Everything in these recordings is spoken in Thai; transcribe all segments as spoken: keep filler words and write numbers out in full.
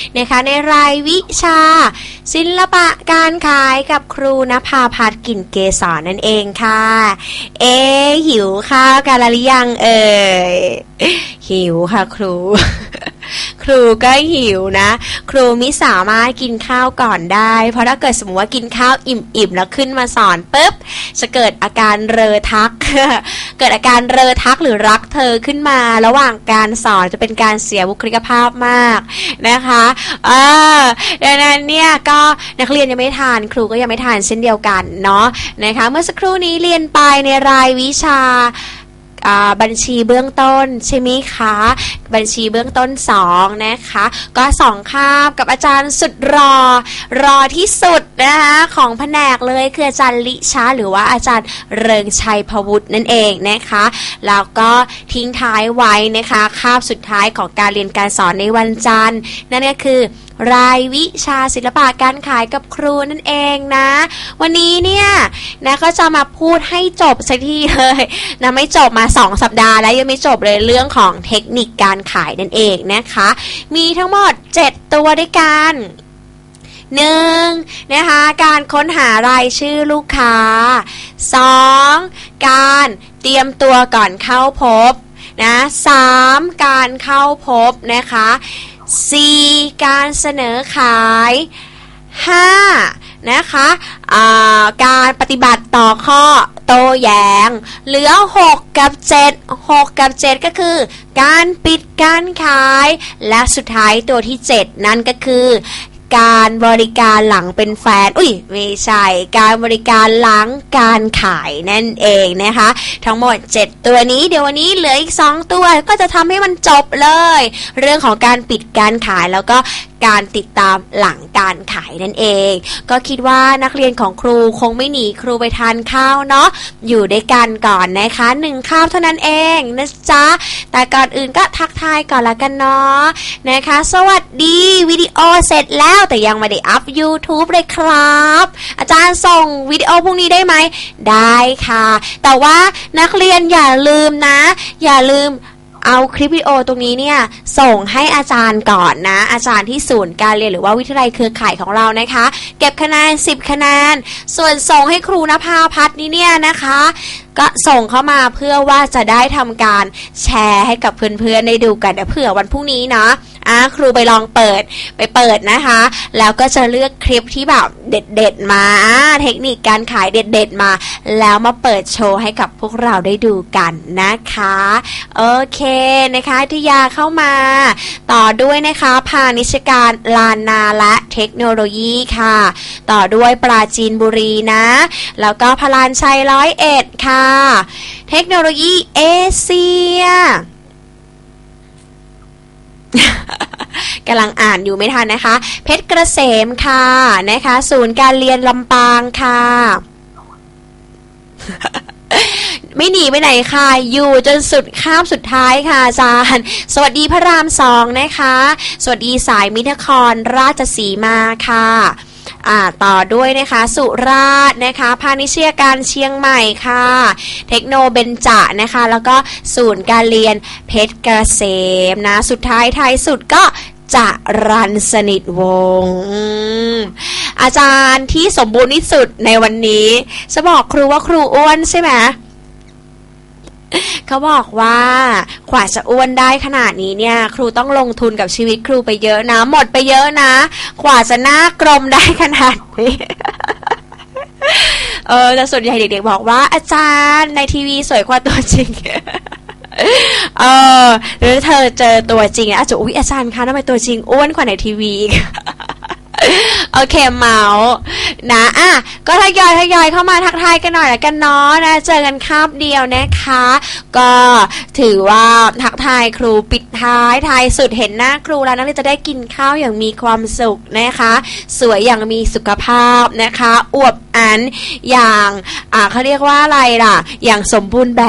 นะคะในรายวิชาศิลปะการขายกับครูณภาภัทร กลิ่นเกษรนั่นเองค่ะเอ๊ะหิวข้าวกันหรือยังเอ่ยหิวค่ะครู ครูก็หิวนะครูมิสามารถกินข้าวก่อนได้เพราะถ้าเกิดสมมติว่ากินข้าวอิ่มๆแล้วขึ้นมาสอนปุ๊บจะเกิดอาการเรอทัก เกิดอาการเรอทักหรือรักเธอขึ้นมาระหว่างการสอนจะเป็นการเสียบุคลิกภาพมากนะคะเออดังนั้นเนี่ยก็นักเรียนยังไม่ทานครูก็ยังไม่ทานเช่นเดียวกันเนาะนะคะเมื่อสักครู่นี้เรียนไปในรายวิชาบัญชีเบื้องต้นใช่ไหมคะบัญชีเบื้องต้นสองนะคะก็สองคาบกับอาจารย์สุดรอรอที่สุดนะคะของแผนกเลยคืออาจารย์ลิชาหรือว่าอาจารย์เริงชัยพวุฒินั่นเองนะคะแล้วก็ทิ้งท้ายไว้นะคะคาบสุดท้ายของการเรียนการสอนในวันจันทร์นั่นก็คือรายวิชาศิลปะการขายกับครูนั่นเองนะวันนี้เนี่ยนะก็จะมาพูดให้จบสักทีเลยนะไม่จบมาสองสัปดาห์แล้วยังไม่จบเลยเรื่องของเทคนิคการขายนั่นเองนะคะมีทั้งหมดเจ็ดตัวด้วยกันหนึ่งนะคะการค้นหารายชื่อลูกค้าสองการเตรียมตัวก่อนเข้าพบนะสามการเข้าพบนะคะสี่การเสนอขายห้านะคะการปฏิบัติต่อข้อโต้แย้งเหลือหกกับเจ็ด หกกับเจ็ดก็คือการปิดการขายและสุดท้ายตัวที่เจ็ดนั่นก็คือการบริการหลังเป็นแฟนอุ้ยไม่ใช่การบริการหลังการขายนั่นเองนะคะทั้งหมดเจ็ดตัวนี้เดี๋ยววันนี้เหลืออีกสองตัวก็จะทำให้มันจบเลยเรื่องของการปิดการขายแล้วก็การติดตามหลังการขายนั่นเองก็คิดว่านักเรียนของครูคงไม่หนีครูไปทานข้าวเนาะอยู่ด้วยกันก่อนนะคะหนึ่งข้าวเท่านั้นเองนะจ๊ะแต่ก่อนอื่นก็ทักทายก่อนละกันเนาะนะคะสวัสดีวิดีโอเสร็จแล้วแต่ยังไม่ได้อัพ YouTube เลยครับอาจารย์ส่งวิดีโอพวกนี้ได้ไหมได้ค่ะแต่ว่านักเรียนอย่าลืมนะอย่าลืมเอาคลิปวิดีโอตรงนี้เนี่ยส่งให้อาจารย์ก่อนนะอาจารย์ที่ศูนย์การเรียนหรือว่าวิทยาลัยเครือข่ายของเรานะคะเก็บคะแนนสิบคะแนนส่วนส่งให้ครูณภาภัทรนี่เนี่ยนะคะก็ส่งเข้ามาเพื่อว่าจะได้ทำการแชร์ให้กับเพื่อนๆได้ดูกันเผื่อวันพรุ่งนี้เนาะอ่ะครูไปลองเปิดไปเปิดนะคะแล้วก็จะเลือกคลิปที่แบบเด็ดๆมาเทคนิคการขายเด็ดๆมาแล้วมาเปิดโชว์ให้กับพวกเราได้ดูกันนะคะโอเคนะคะทิยาเข้ามาต่อด้วยนะคะพาณิชยการลานนาและเทคโนโลยีค่ะต่อด้วยปราจีนบุรีนะแล้วก็พลานชัยร้อยเอ็ดค่ะเทคโนโลยีเอเชีย กำลังอ่านอยู่ไม่ทันนะคะเพชรเกษมค่ะนะคะศูนย์การเรียนลำปางค่ะ ไม่หนีไปไหนค่ะอยู่จนสุดคาบสุดท้ายค่ะอาจารย์สวัสดีพระรามสองนะคะสวัสดีสายมินครราชสีมาค่ะอ่าต่อด้วยนะคะสุราษฎร์นะคะพาณิชยการเชียงใหม่ค่ะเทคโนเบญจนะคะแล้วก็ศูนย์การเรียนเพชรเกษมนะสุดท้ายท้ายสุดก็จะรันสนิทวงศ์อาจารย์ที่สมบูรณ์ที่สุดในวันนี้จะบอกครูว่าครูอ้วนใช่ไหมเขาบอกว่ากว่าจะอ้วนได้ขนาดนี้เนี่ยครูต้องลงทุนกับชีวิตครูไปเยอะนะหมดไปเยอะนะกว่าจะหน้ากลมได้ขนาดนี้ เออแต่ส่วนใหญ่เด็กๆบอกว่าอาจารย์ในทีวีสวยกว่าตัวจริง เออหรือเธอเจอตัวจริงอาจจะอุ๊ยอาจารย์คะทำไมตัวจริงอ้วนกว่าในทีวี โอเคเมาส์นะอ่ะก็ทยอยทยอยเข้ามาทักทายกันหน่อยละกันเนาะนะเจอกันคาบเดียวนะคะก็ถือว่าทักทายครูปิดท้ายท้ายสุดเห็นหน้าครูแล้วนักเรียนจะได้กินข้าวอย่างมีความสุขนะคะสวยอย่างมีสุขภาพนะคะอวบอันอย่างอ่าเขาเรียกว่าอะไรล่ะอย่างสมบูรณ์แบบ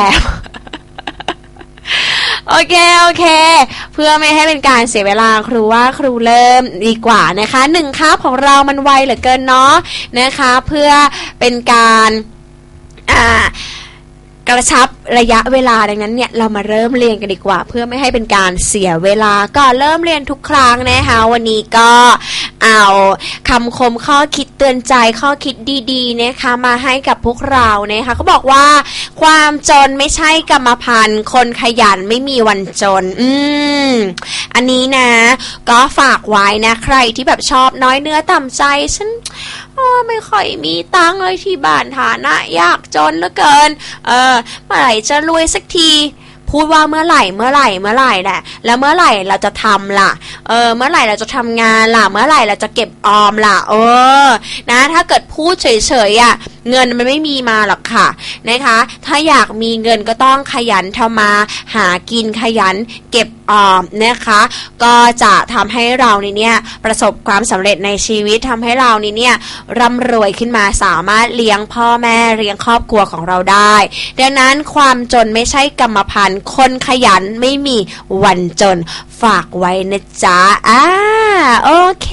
โอเคโอเคเพื่อไม่ให้เป็นการเสียเวลาครูว่าครูเริ่มดีกว่านะคะหนึ่งคาบของเรามันไวเหลือเกินเนาะนะคะเพื่อเป็นการอ่ากระชับระยะเวลาดังนั้นเนี่ยเรามาเริ่มเรียนกันดีกว่าเพื่อไม่ให้เป็นการเสียเวลาก็เริ่มเรียนทุกครั้งนะคะวันนี้ก็เอาคำคมข้อคิดเตือนใจข้อคิดดีๆนะคะมาให้กับพวกเรานะคะเขาบอกว่าความจนไม่ใช่กรรมพันธุ์คนขยันไม่มีวันจนอืมอันนี้นะก็ฝากไว้นะใครที่แบบชอบน้อยเนื้อต่ำใจฉันไม่ค่อยมีตังค์เลยที่บ้านฐานะยากจนเหลือเกินเออเมื่อไหร่จะรวยสักทีพูดว่าเมื่อไหร่เมื่อไหร่เมื่อไหร่แหละแล้วเมื่อไหร่เราจะทำล่ะเออเมื่อไหร่เราจะทำงานล่ะเมื่อไหร่เราจะเก็บออมล่ะเออนะถ้าเกิดพูดเฉยๆอ่ะเงินมันไม่มีมาหรอกค่ะนะคะถ้าอยากมีเงินก็ต้องขยันทำมาหากินขยันเก็บออมนะคะก็จะทำให้เราเนี่ยประสบความสำเร็จในชีวิตทำให้เราเนี่ยร่ำรวยขึ้นมาสามารถเลี้ยงพ่อแม่เลี้ยงครอบครัวของเราได้ดังนั้นความจนไม่ใช่กรรมพันธุ์คนขยันไม่มีวันจนฝากไว้นะจ๊ะอ่าโอเค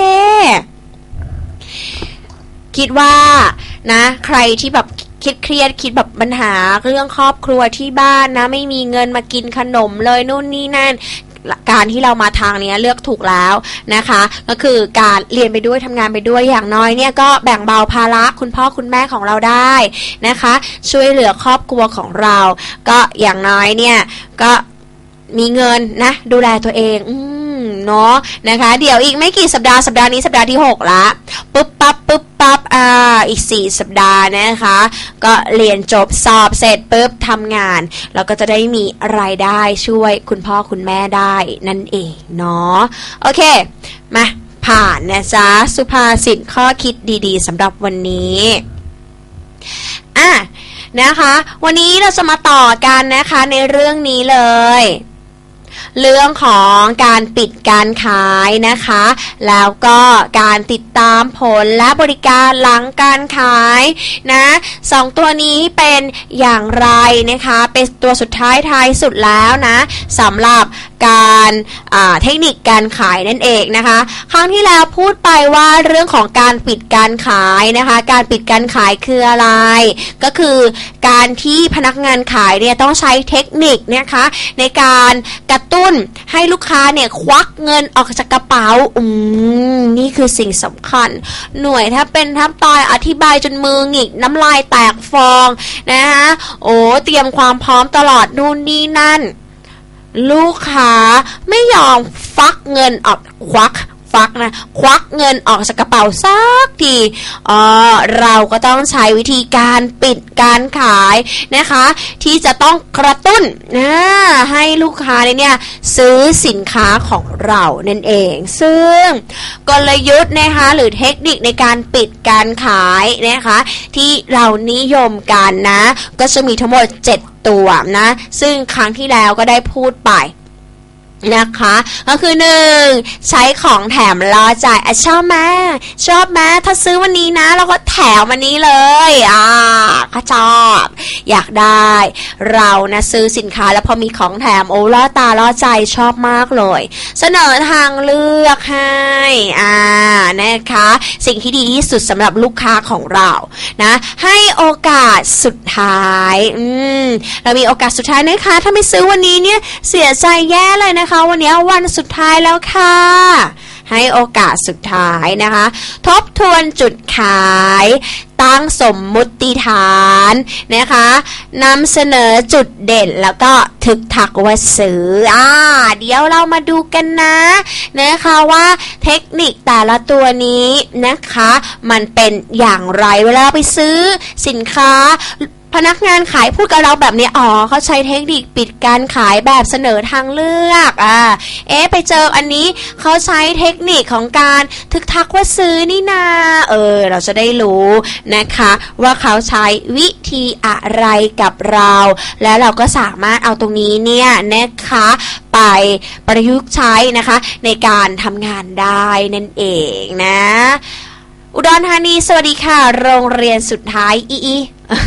คิดว่านะใครที่แบบคิดเครียดคิดแบบปัญหาเรื่องครอบครัวที่บ้านนะไม่มีเงินมากินขนมเลยนู่นนี่นั่นการที่เรามาทางนี้เลือกถูกแล้วนะคะก็คือการเรียนไปด้วยทำงานไปด้วยอย่างน้อยเนี่ยก็แบ่งเบาภาระคุณพ่อคุณแม่ของเราได้นะคะช่วยเหลือครอบครัวของเราก็อย่างน้อยเนี่ยก็มีเงินนะดูแลตัวเองอืมเนาะนะคะเดี๋ยวอีกไม่กี่สัปดาห์สัปดาห์นี้สัปดาห์ที่หกละปุ๊บปั๊บปุ๊บปั๊บอ่าอีกสี่สัปดาห์นะคะก็เรียนจบสอบเสร็จปุ๊บทำงานเราก็จะได้มีรายได้ช่วยคุณพ่อคุณแม่ได้นั่นเองเนาะโอเคมาผ่านนะจ๊ะสุภาษิตข้อคิดดีๆสำหรับวันนี้อ่ะนะคะวันนี้เราจะมาต่อกันนะคะในเรื่องนี้เลยเรื่องของการปิดการขายนะคะแล้วก็การติดตามผลและบริการหลังการขายนะสองตัวนี้เป็นอย่างไรนะคะเป็นตัวสุดท้ายท้ายสุดแล้วนะสำหรับการเทคนิคการขายนั่นเองนะคะครั้งที่แล้วพูดไปว่าเรื่องของการปิดการขายนะคะการปิดการขายคืออะไรก็คือการที่พนักงานขายเนี่ยต้องใช้เทคนิคนะคะในการกระตุ้นให้ลูกค้าเนี่ยควักเงินออกจากกระเป๋าอืมนี่คือสิ่งสำคัญหน่วยถ้าเป็นทับตอยอธิบายจนมือหงิกน้ำลายแตกฟองนะคะโอ้เตรียมความพร้อมตลอดนู่นนี่นั่นลูกค้าไม่ยอมฟักเงินออกควักฟักนะควักเงินออกจากกระเป๋าสักทีเออเราก็ต้องใช้วิธีการปิดการขายนะคะที่จะต้องกระตุ้นนะให้ลูกค้าเนี่ยซื้อสินค้าของเรานั่นเองซึ่งกลยุทธ์นะคะหรือเทคนิคในการปิดการขายนะคะที่เรานิยมกันนะก็จะมีทั้งหมดเจ็ดตัวนะซึ่งครั้งที่แล้วก็ได้พูดไปนะคะก็คือหนึ่งใช้ของแถมรอจ่ายอ่ะชอบไหมชอบไหมถ้าซื้อวันนี้นะเราก็แถมวันนี้เลยอ่าก็ชอบอยากได้เรานะซื้อสินค้าแล้วพอมีของแถมโอ้ล่อตาล่อใจชอบมากเลยเสนอทางเลือกให้อ่านะคะสิ่งที่ดีที่สุดสำหรับลูกค้าของเรานะให้โอกาสสุดท้ายอืมเรามีโอกาสสุดท้ายนะคะถ้าไม่ซื้อวันนี้เนี่ยเสียใจแย่เลยนะคะวันนี้วันสุดท้ายแล้วค่ะให้โอกาสสุดท้ายนะคะทบทวนจุดขายตั้งสมมุติฐานนะคะนำเสนอจุดเด่นแล้วก็ทึกทักว่าซื้ออ่าเดี๋ยวเรามาดูกันนะนะคะว่าเทคนิคแต่ละตัวนี้นะคะมันเป็นอย่างไรเวลาไปซื้อสินค้าพนักงานขายพูดกับเราแบบนี้อ๋อเขาใช้เทคนิคปิดการขายแบบเสนอทางเลือกอ่าเอ๊ะไปเจออันนี้เขาใช้เทคนิคของการทึกทักว่าซื้อนี่นาเออเราจะได้รู้นะคะว่าเขาใช้วิธีอะไรกับเราแล้วเราก็สามารถเอาตรงนี้เนี่ยนะคะไปประยุกต์ใช้นะคะในการทำงานได้นั่นเองนะอุดรธานีสวัสดีค่ะโรงเรียนสุดท้ายอีอี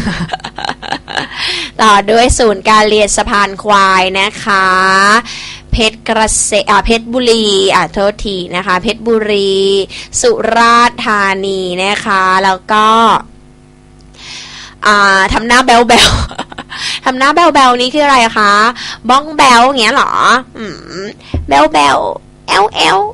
ต่อด้วยศูนย์การเรียนสะพานควายนะคะเพชรกระเสอ่าเพชรบุรีอ่าโทษทีนะคะเพชรบุรีสุราษฎร์ธานีนะคะแล้วก็อ่าทำหน้าแบ๊วๆทำหน้าแบลๆนี้คืออะไรคะบ้องแบลอย่างเงี้ยหรออืมแบลแบลแอลแอล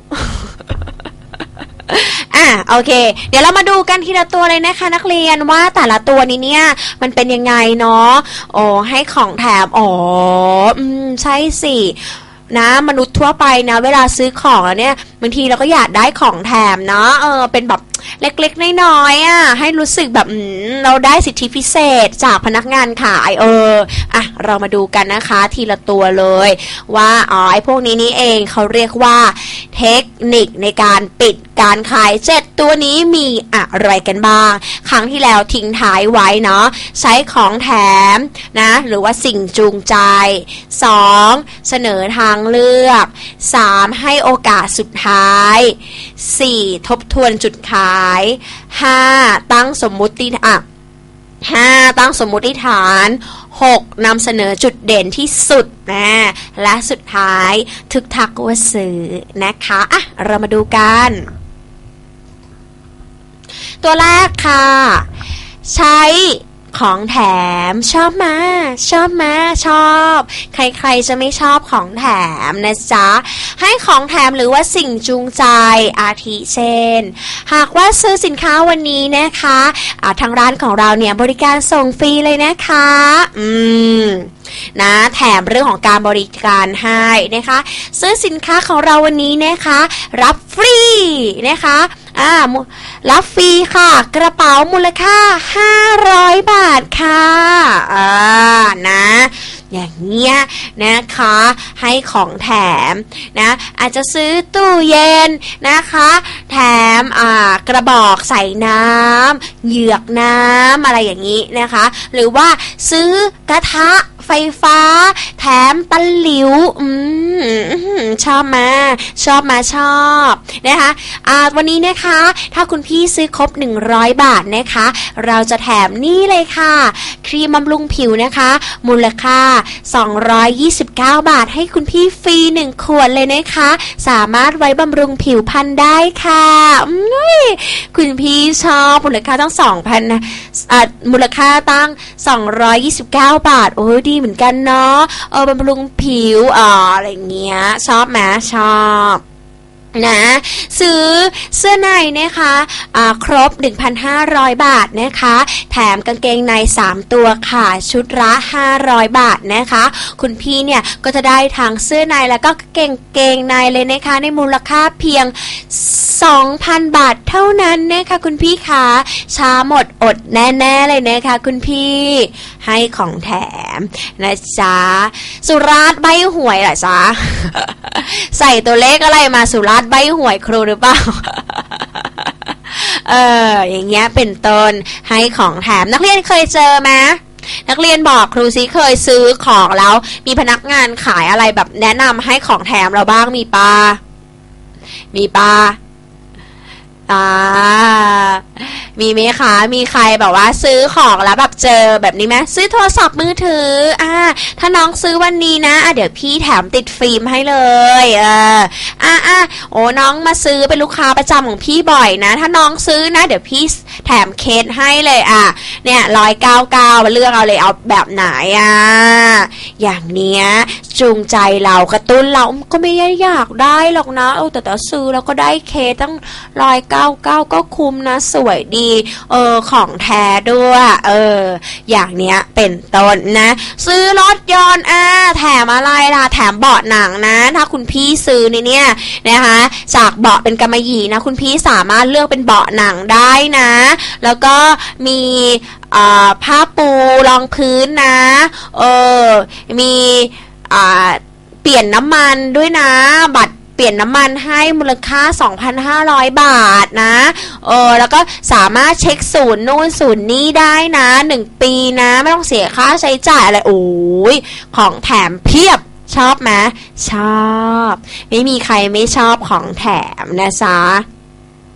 อ่ะโอเคเดี๋ยวเรามาดูกันทีละตัวเลยนะคะนักเรียนว่าแต่ละตัวนี้เนี่ยมันเป็นยังไงเนาะโอ้ให้ของแถมอ๋ออืมใช่สินะมนุษย์ทั่วไปนะเวลาซื้อของแล้วเนี่ยบางทีเราก็อยากได้ของแถมเนาะเออเป็นแบบเล็กๆน้อยๆอ่ะให้รู้สึกแบบเราได้สิทธิพิเศษจากพนักงานขายเอออ่ะเรามาดูกันนะคะทีละตัวเลยว่าอ๋อไอ้พวกนี้นี่เองเขาเรียกว่าเทคนิคในการปิดการขายเจ็ดตัวนี้มีอะไรกันบ้างครั้งที่แล้วทิ้งท้ายไว้เนาะใช้ของแถมนะหรือว่าสิ่งจูงใจสองเสนอทางเลือกสามให้โอกาสสุดท้ายสี่ทบทวนจุดขายห้าตั้งสมมุติอ่ะห้าตั้งสมมุติฐานหกนำเสนอจุดเด่นที่สุดนะและสุดท้ายทึกทักว่าซื้อนะคะอ่ะเรามาดูกันตัวแรกค่ะใช้ของแถมชอบมาชอบมาชอบใครๆจะไม่ชอบของแถมนะจ๊ะให้ของแถมหรือว่าสิ่งจูงใจอาทิเช่นหากว่าซื้อสินค้าวันนี้นะคะะทางร้านของเราเนี่ยบริการส่งฟรีเลยนะคะอืมนะแถมเรื่องของการบริการให้นะคะซื้อสินค้าของเราวันนี้นะคะรับฟรีนะคะอ่ารับฟรีค่ะกระเป๋ามูลค่าห้าร้อยบาทค่ะอ่านะอย่างเงี้ยนะคะให้ของแถมนะอาจจะซื้อตู้เย็นนะคะแถมอ่ากระบอกใส่น้ำเหยือกน้ำอะไรอย่างนี้นะคะหรือว่าซื้อกระทะไฟฟ้าแถมตะหลิวอืมชอบมาชอบมาชอบนะคะอ่าวันนี้นะคะถ้าคุณพี่ซื้อครบหนึ่งร้อยบาทนะคะเราจะแถมนี่เลยค่ะครีมบำรุงผิวนะคะมูลค่าสองร้อยยี่สิบเก้าบาทให้คุณพี่ฟรีหนึ่งขวดเลยนะคะสามารถไว้บำรุงผิวพรรณได้ค่ะคุณพี่ชอบมูลค่าตั้ง สองพัน นะอ่ามูลค่าตั้งสองร้อยยี่สิบเก้าบาทโอ้ยดีเหมือนกันเนาะเออบำรุงผิวอ่าอะไรเงี้ยชอบไหมชอบนะซื้อเสื้อในนะคะอ่าครบ หนึ่งพันห้าร้อย บาทนะคะแถมกางเกงในสามตัวค่ะชุดละห้าร้อยบาทนะคะคุณพี่เนี่ยก็จะได้ทั้งเสื้อในแล้วก็กางเกงในเลยนะคะในมูลค่าเพียง สองพัน บาทเท่านั้นนะคะคุณพี่คะช้าหมดอดแน่ๆเลยนะคะคุณพี่ให้ของแถมนะจ๊ะสุราษฎร์ใบหวยเหรอจ๊ะ ใส่ตัวเลขอะไรมาสุราษฎร์ใบหวยครูหรือเปล่า เอออย่างเงี้ยเป็นต้นให้ของแถมนักเรียนเคยเจอไหมนักเรียนบอกครูซิเคยซื้อของแล้วมีพนักงานขายอะไรแบบแนะนำให้ของแถมเราบ้างมีปะมีปะอ่ามีไหมคะมีใครแบบว่าซื้อของแล้วแบบเจอแบบนี้ไหมซื้อโทรศัพท์มือถืออ่าถ้าน้องซื้อวันนี้นะอ่ะเดี๋ยวพี่แถมติดฟิล์มให้เลยเอออ่าอ่าโอ้น้องมาซื้อเป็นลูกค้าประจำของพี่บ่อยนะถ้าน้องซื้อนะเดี๋ยวพี่แถมเคสให้เลยอ่ะเนี่ยร้อยเก้าเก้าเลือกเอาเลยเอาแบบไหนอ่ะอย่างเนี้ยจูงใจเรากระตุ้นเราก็ไม่ได้อยากได้หรอกนะเออแต่แต่ซื้อแล้วก็ได้เคสตั้งร้อยเก้าเก้าก็คุ้มนะสวยดีเออของแท้ด้วยเอออย่างเนี้ยเป็นต้นนะซื้อรถยนต์อ่าแถมอะไรล่ะแถมเบาะหนังนะถ้าคุณพี่ซื้อนี่เนี่ยนะคะจากเบาะเป็นกำมะหยี่นะคุณพี่สามารถเลือกเป็นเบาะหนังได้นะแล้วก็มีผ้าปูรองพื้นนะเออมีเปลี่ยนน้ำมันด้วยนะบัตรเปลี่ยนน้ำมันให้มูลค่า สองพันห้าร้อย บาทนะเออแล้วก็สามารถเช็คศูนย์นู่นศูนย์นี่ได้นะหนึ่งปีนะไม่ต้องเสียค่าใช้จ่ายอะไรโอ้ยของแถมเพียบชอบไหมชอบไม่มีใครไม่ชอบของแถมนะจ๊ะ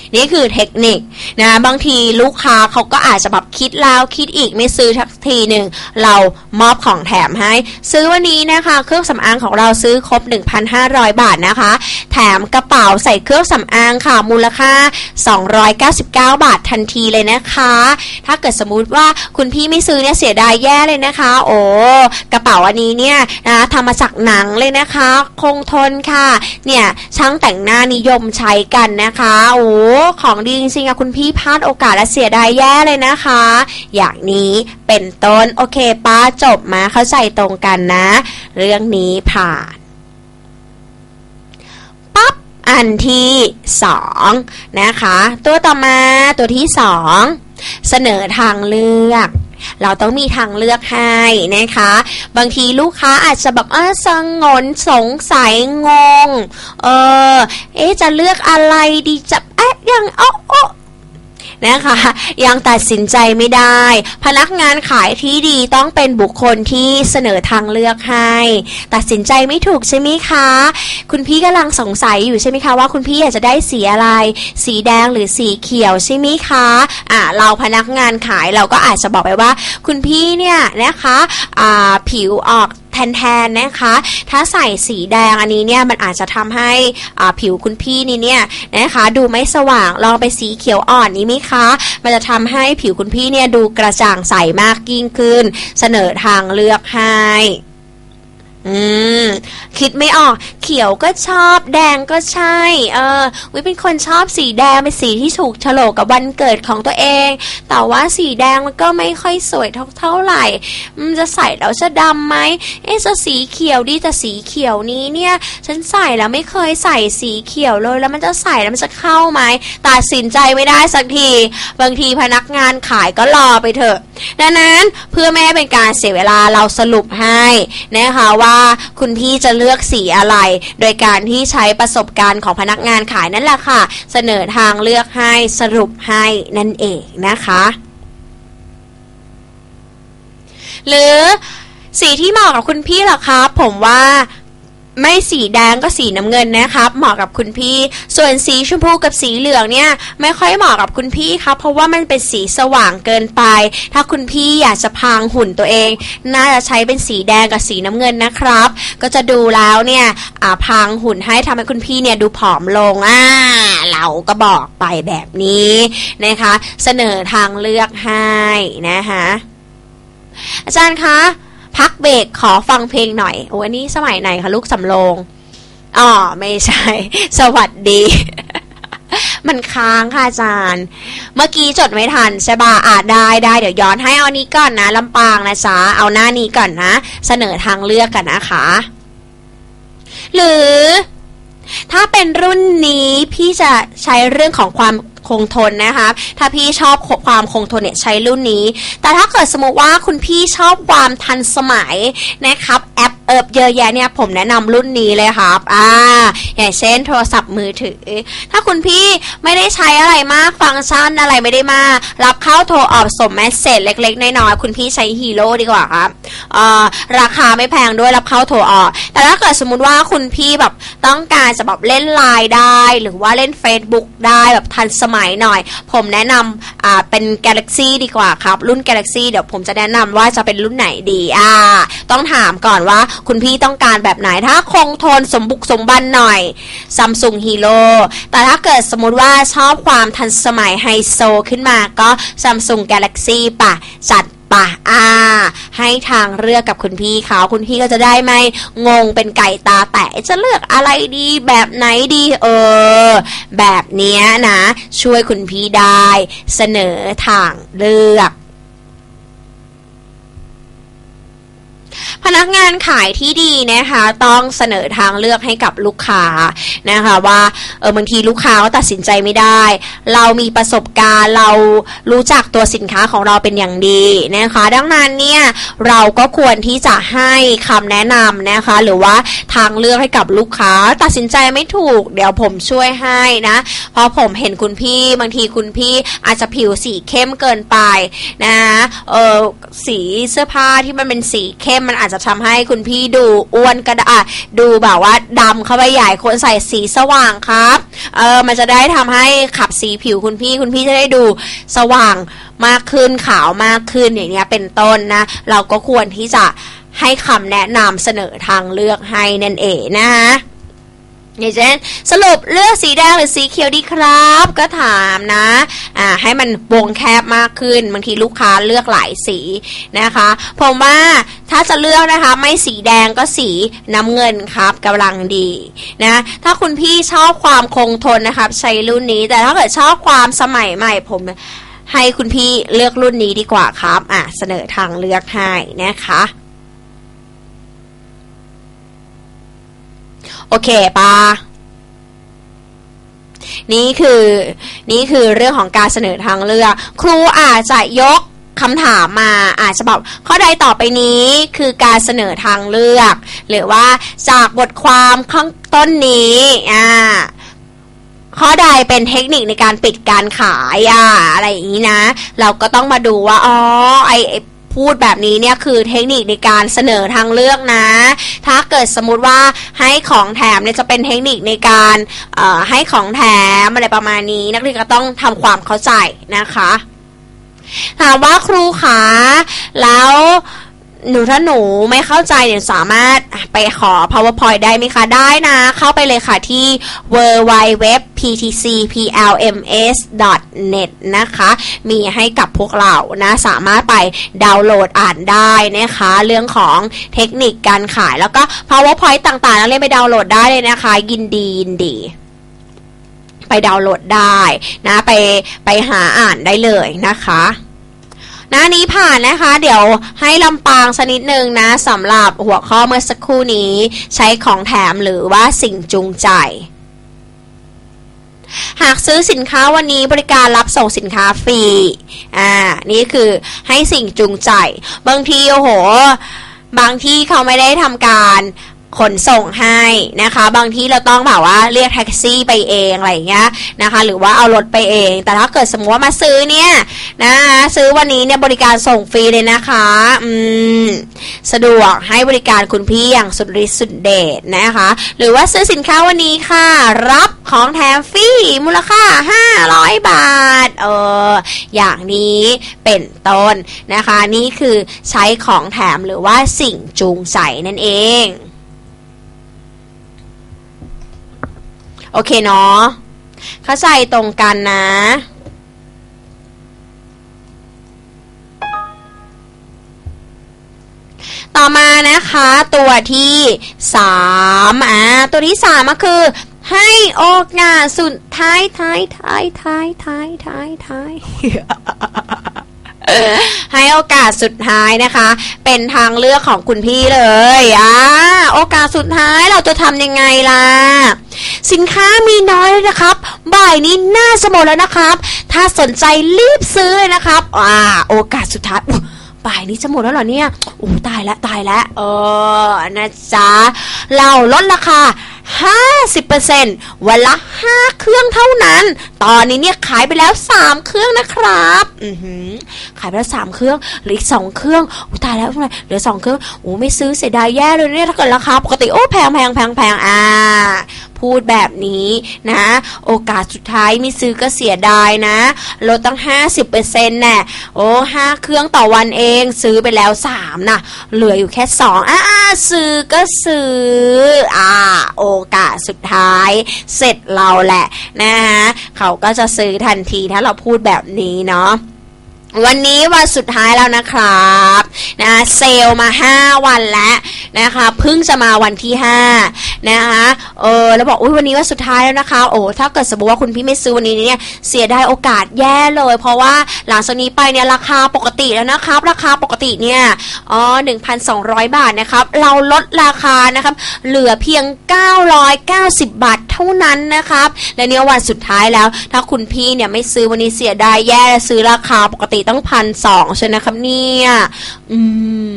นี่คือเทคนิคนะบางทีลูกค้าเขาก็อาจจะแบบคิดแล้วคิดอีกไม่ซื้อทักทีหนึ่งเรามอบของแถมให้ซื้อวันนี้นะคะเครื่องสำอางของเราซื้อครบ หนึ่งพันห้าร้อย บาทนะคะแถมกระเป๋าใส่เครื่องสำอางค่ะมูลค่าสองร้อยเก้าสิบเก้าบาททันทีเลยนะคะถ้าเกิดสมมุติว่าคุณพี่ไม่ซื้อเนี่ยเสียดายแย่เลยนะคะโอ้กระเป๋าอันนี้เนี่ยนะทำมาจากหนังเลยนะคะคงทนค่ะเนี่ยช่างแต่งหน้านิยมใช้กันนะคะโอ้ของดีจริงๆอะคุณพี่พลาดโอกาสและเสียดายแย่เลยนะคะอย่างนี้เป็นต้นโอเคป้าจบมาเข้าใจตรงกันนะเรื่องนี้ผ่านปั๊บอันที่สองนะคะตัวต่อมาตัวที่สองเสนอทางเลือกเราต้องมีทางเลือกให้นะคะบางทีลูกค้าอาจจะแบบเออสงนสงสัยงงเออเอ๊ะจะเลือกอะไรดีจะเอ๊ะยังโอ๊ะโอ๊ะนะคะยังตัดสินใจไม่ได้พนักงานขายที่ดีต้องเป็นบุคคลที่เสนอทางเลือกให้ตัดสินใจไม่ถูกใช่ไหมคะคุณพี่กำลังสงสัยอยู่ใช่ไหมคะว่าคุณพี่อยากจะได้สีอะไรสีแดงหรือสีเขียวใช่ไหมคะอ่าเราพนักงานขายเราก็อาจจะบอกไปว่าคุณพี่เนี่ยนะคะอ่าผิวออกแทนๆนะคะถ้าใส่สีแดงอันนี้เนี่ยมันอาจจะทำให้อ่าผิวคุณพี่นี่เนี่ยนะคะดูไม่สว่างลองไปสีเขียวอ่อนนี้ไหมคะมันจะทำให้ผิวคุณพี่เนี่ยดูกระจ่างใสมากยิ่งขึ้นเสนอทางเลือกให้อืมคิดไม่ออกเขียวก็ชอบแดงก็ใช่เออวิเป็นคนชอบสีแดงเป็นสีที่ถูกโฉลกกับวันเกิดของตัวเองแต่ว่าสีแดงมันก็ไม่ค่อยสวยเท่าเท่าไหร่มันจะใส่แล้วจะดำไหมเอ๊ะจะสีเขียวดีแต่สีเขียวนี้เนี่ยฉันใส่แล้วไม่เคยใส่สีเขียวเลยแล้วมันจะใส่แล้วมันจะเข้าไหมตัดสินใจไม่ได้สักทีบางทีพนักงานขายก็รอไปเถอะดังนั้นเพื่อไม่ให้เป็นการเสียเวลาเราสรุปให้นะคะว่าคุณพี่จะเลือกสีอะไรโดยการที่ใช้ประสบการณ์ของพนักงานขายนั่นแหละค่ะเสนอทางเลือกให้สรุปให้นั่นเองนะคะหรือสีที่เหมาะกับคุณพี่หรอครับผมว่าไม่สีแดงก็สีน้ำเงินนะครับเหมาะกับคุณพี่ส่วนสีชมพูกับสีเหลืองเนี่ยไม่ค่อยเหมาะกับคุณพี่ครับเพราะว่ามันเป็นสีสว่างเกินไปถ้าคุณพี่อยากจะพรางหุ่นตัวเองน่าจะใช้เป็นสีแดงกับสีน้ำเงินนะครับก็จะดูแล้วเนี่ยอ่าพรางหุ่นให้ทำให้คุณพี่เนี่ยดูผอมลงอ่าเราก็บอกไปแบบนี้นะคะเสนอทางเลือกให้นะคะอาจารย์คะพักเบรกขอฟังเพลงหน่อยโอ้อันนี้สมัยไหนคะลูกสำโรงอ๋อไม่ใช่สวัสดี มันค้างค่ะอาจารย์เมื่อกี้จดไม่ทันใช่ป่ะอ่ะได้ได้เดี๋ยวย้อนให้เอานี้ก่อนนะลำปางนะจ๊ะเอาหน้านี้ก่อนนะเสนอทางเลือกกันนะคะหรือถ้าเป็นรุ่นนี้พี่จะใช้เรื่องของความคงทนนะคะถ้าพี่ชอบความคงทนเนี่ยใช้รุ่นนี้แต่ถ้าเกิดสมมติว่าคุณพี่ชอบความทันสมัยนะครับแอปเอิบเยอะแยะเนี่ยผมแนะนำรุ่นนี้เลยครับอ่าอย่างเช่นโทรศัพท์มือถือถ้าคุณพี่ไม่ได้ใช้อะไรมากฟังก์ชันอะไรไม่ได้มากรับเข้าโทรออกส่งเมสเสจเล็กๆน้อยๆคุณพี่ใช้ฮีโร่ดีกว่าครับอ่าราคาไม่แพงด้วยรับเข้าโทรออกแต่ถ้าเกิดสมมติว่าคุณพี่แบบต้องการจะแบบเล่นไลน์ได้หรือว่าเล่น Facebook ได้แบบทันสมัยหน่อยผมแนะนำอ่าเป็น Galaxy ดีกว่าครับรุ่น Galaxy เดี๋ยวผมจะแนะนำว่าจะเป็นรุ่นไหนดีอ่าต้องถามก่อนว่าคุณพี่ต้องการแบบไหนถ้าคงทนสมบุกสมบันหน่อย Samsung Hero แต่ถ้าเกิดสมมุติว่าชอบความทันสมัยไฮโซขึ้นมาก็ Samsung Galaxy ป่ะจัดป่ะอ่าให้ทางเลือกกับคุณพี่เขาคุณพี่ก็จะได้ไม่งงเป็นไก่ตาแตะจะเลือกอะไรดีแบบไหนดีเออแบบเนี้ยนะช่วยคุณพี่ได้เสนอทางเลือกพนักงานขายที่ดีนะคะต้องเสนอทางเลือกให้กับลูกค้านะคะว่าเออบางทีลูกค้าตัดสินใจไม่ได้เรามีประสบการณ์เรารู้จักตัวสินค้าของเราเป็นอย่างดีนะคะดังนั้นเนี่ยเราก็ควรที่จะให้คำแนะนำนะคะหรือว่าทางเลือกให้กับลูกค้าตัดสินใจไม่ถูกเดี๋ยวผมช่วยให้นะเพราะผมเห็นคุณพี่บางทีคุณพี่อาจจะผิวสีเข้มเกินไปนะเออสีเสื้อผ้าที่มันเป็นสีเข้มมันอาจจะทำให้คุณพี่ดูอ้วนก็ได้ดูแบบว่าดำเข้าไปใหญ่ควรใส่สีสว่างครับเออมันจะได้ทำให้ขับสีผิวคุณพี่คุณพี่จะได้ดูสว่างมากขึ้นขาวมากขึ้นอย่างเงี้ยเป็นต้นนะเราก็ควรที่จะให้คำแนะนำเสนอทางเลือกให้นั่นเองนะฮะอย่างเช่นสรุปเลือกสีแดงหรือสีเขียวดีครับก็ถามนะอ่าให้มันวงแคบมากขึ้นบางทีลูกค้าเลือกหลายสีนะคะผมว่าถ้าจะเลือกนะคะไม่สีแดงก็สีน้ำเงินครับกำลังดีนะถ้าคุณพี่ชอบความคงทนนะครับใช้รุ่นนี้แต่ถ้าเกิดชอบความสมัยใหม่ผมให้คุณพี่เลือกรุ่นนี้ดีกว่าครับอ่ะเสนอทางเลือกให้นะคะโอเคปะนี่คือนี่คือเรื่องของการเสนอทางเลือกครูอาจจะยกคำถามมาอาจจะบอกข้อใดต่อไปนี้คือการเสนอทางเลือกหรือว่าจากบทความข้างต้นนี้อ่าข้อใดเป็นเทคนิคในการปิดการขายอ่าอะไรอย่างนี้นะเราก็ต้องมาดูว่าอ๋อไอพูดแบบนี้เนี่ยคือเทคนิคในการเสนอทางเลือกนะถ้าเกิดสมมุติว่าให้ของแถมเนี่ยจะเป็นเทคนิคในการเอ่อให้ของแถมอะไรประมาณนี้นักเรียนก็ต้องทำความเข้าใจนะคะถามว่าครูคะแล้วหนูถ้าหนูไม่เข้าใจเนี่ยสามารถไปขอ PowerPoint ได้ไหมคะได้นะเข้าไปเลยค่ะที่ ดับเบิลยู ดับเบิลยู ดับเบิลยู ดอท พี ที ซี พี แอล เอ็ม เอส ดอท เน็ต นะคะมีให้กับพวกเรานะสามารถไปดาวน์โหลดอ่านได้นะคะเรื่องของเทคนิคการขายแล้วก็ PowerPoint ต่างๆนักเรียนไปดาวน์โหลดได้เลยนะคะยินดียินดีไปดาวน์โหลดได้นะไปไปหาอ่านได้เลยนะคะหน้านี้ผ่านนะคะเดี๋ยวให้ลำปางสักนิดนึงนะสำหรับหัวข้อเมื่อสักครู่นี้ใช้ของแถมหรือว่าสิ่งจูงใจหากซื้อสินค้าวันนี้บริการรับส่งสินค้าฟรีอ่านี่คือให้สิ่งจูงใจบางทีโอ้โหบางที่เขาไม่ได้ทำการขนส่งให้นะคะบางทีเราต้องแบบว่าเรียกแท็กซี่ไปเองอะไรอย่างเงี้ยนะคะหรือว่าเอารถไปเองแต่ถ้าเกิดสมมติว่ามาซื้อเนี่ยนะซื้อวันนี้เนี่ยบริการส่งฟรีเลยนะคะอืมสะดวกให้บริการคุณพี่อย่างสุดฤทธิ์สุดเดชนะคะหรือว่าซื้อสินค้าวันนี้ค่ะรับของแถมฟรีมูลค่าห้าร้อยบาทเอออย่างนี้เป็นต้นนะคะนี่คือใช้ของแถมหรือว่าสิ่งจูงใจนั่นเองโอเคเนาะเข้าใจตรงกันนะต่อมานะคะตัวที่สามอ่าตัวที่สามก็คือให้โอกาสสุดท้ายท้ายท้ายท้ายท้ายท้ายท้ายให้โอกาสสุดท้ายนะคะเป็นทางเลือกของคุณพี่เลยอ่าโอกาสสุดท้ายเราจะทำยังไงล่ะสินค้ามีน้อยนะครับบ่ายนี้น่าจะหมดแล้วนะครับถ้าสนใจรีบซื้อเลยนะครับอ่าโอกาสสุดท้ายบ่ายนี้จะหมดแล้วเหรอเนี่ยโอ้ตายแล้วตายแล้วเออนะจ๊ะเราลดราคา ห้าสิบเปอร์เซ็นต์ วันละห้าเครื่องเท่านั้นตอนนี้เนี่ยขายไปแล้วสามเครื่องนะครับอือหือขายไปแล้วสามเครื่องเหลืออีกสองเครื่องโอ้ตายแล้วทำไมเหลือสองเครื่องโอ้ไม่ซื้อเสียดายแย่เลยเนี่ยถ้าเกิดราคาปกติโอ้แพงแพงแพงแพงอ่าพูดแบบนี้นะโอกาสสุดท้ายไม่ซื้อก็เสียดายนะลดตั้ง ห้าสิบเปอร์เซ็นต์ แน่โอ้ห้าเครื่องต่อวันเองซื้อไปแล้วสามนะเหลืออยู่แค่สองอ่าซื้อก็ซื้ออ่าโอกาสสุดท้ายเสร็จเราแหละนะฮะเขาก็จะซื้อทันทีถ้าเราพูดแบบนี้เนาะวันนี้วันสุดท้ายแล้วนะครับนะเซลล์มาห้าวันแล้วนะคะเพิ่งจะมาวันที่ห้านะคะเออแล้วบอกอุ้ยวันนี้วันสุดท้ายแล้วนะคะโอ้ถ้าเกิดสมมติว่าคุณพี่ไม่ซื้อวันนี้เนี่ยเสียดายโอกาสแย่เลยเพราะว่าหลังจากนี้ไปเนี่ยราคาปกติแล้วนะครับราคาปกติเนี่ยอ๋อ หนึ่งพันสองร้อย บาทนะครับเราลดราคานะครับเหลือเพียงเก้าร้อยเก้าสิบบาทเท่านั้นนะครับและเนี่ยวันสุดท้ายแล้วถ้าคุณพี่เนี่ยไม่ซื้อวันนี้เสียดายแย่ซื้อราคาปกติตั้งพันสองใช่ไหมครับเนี่ยอืม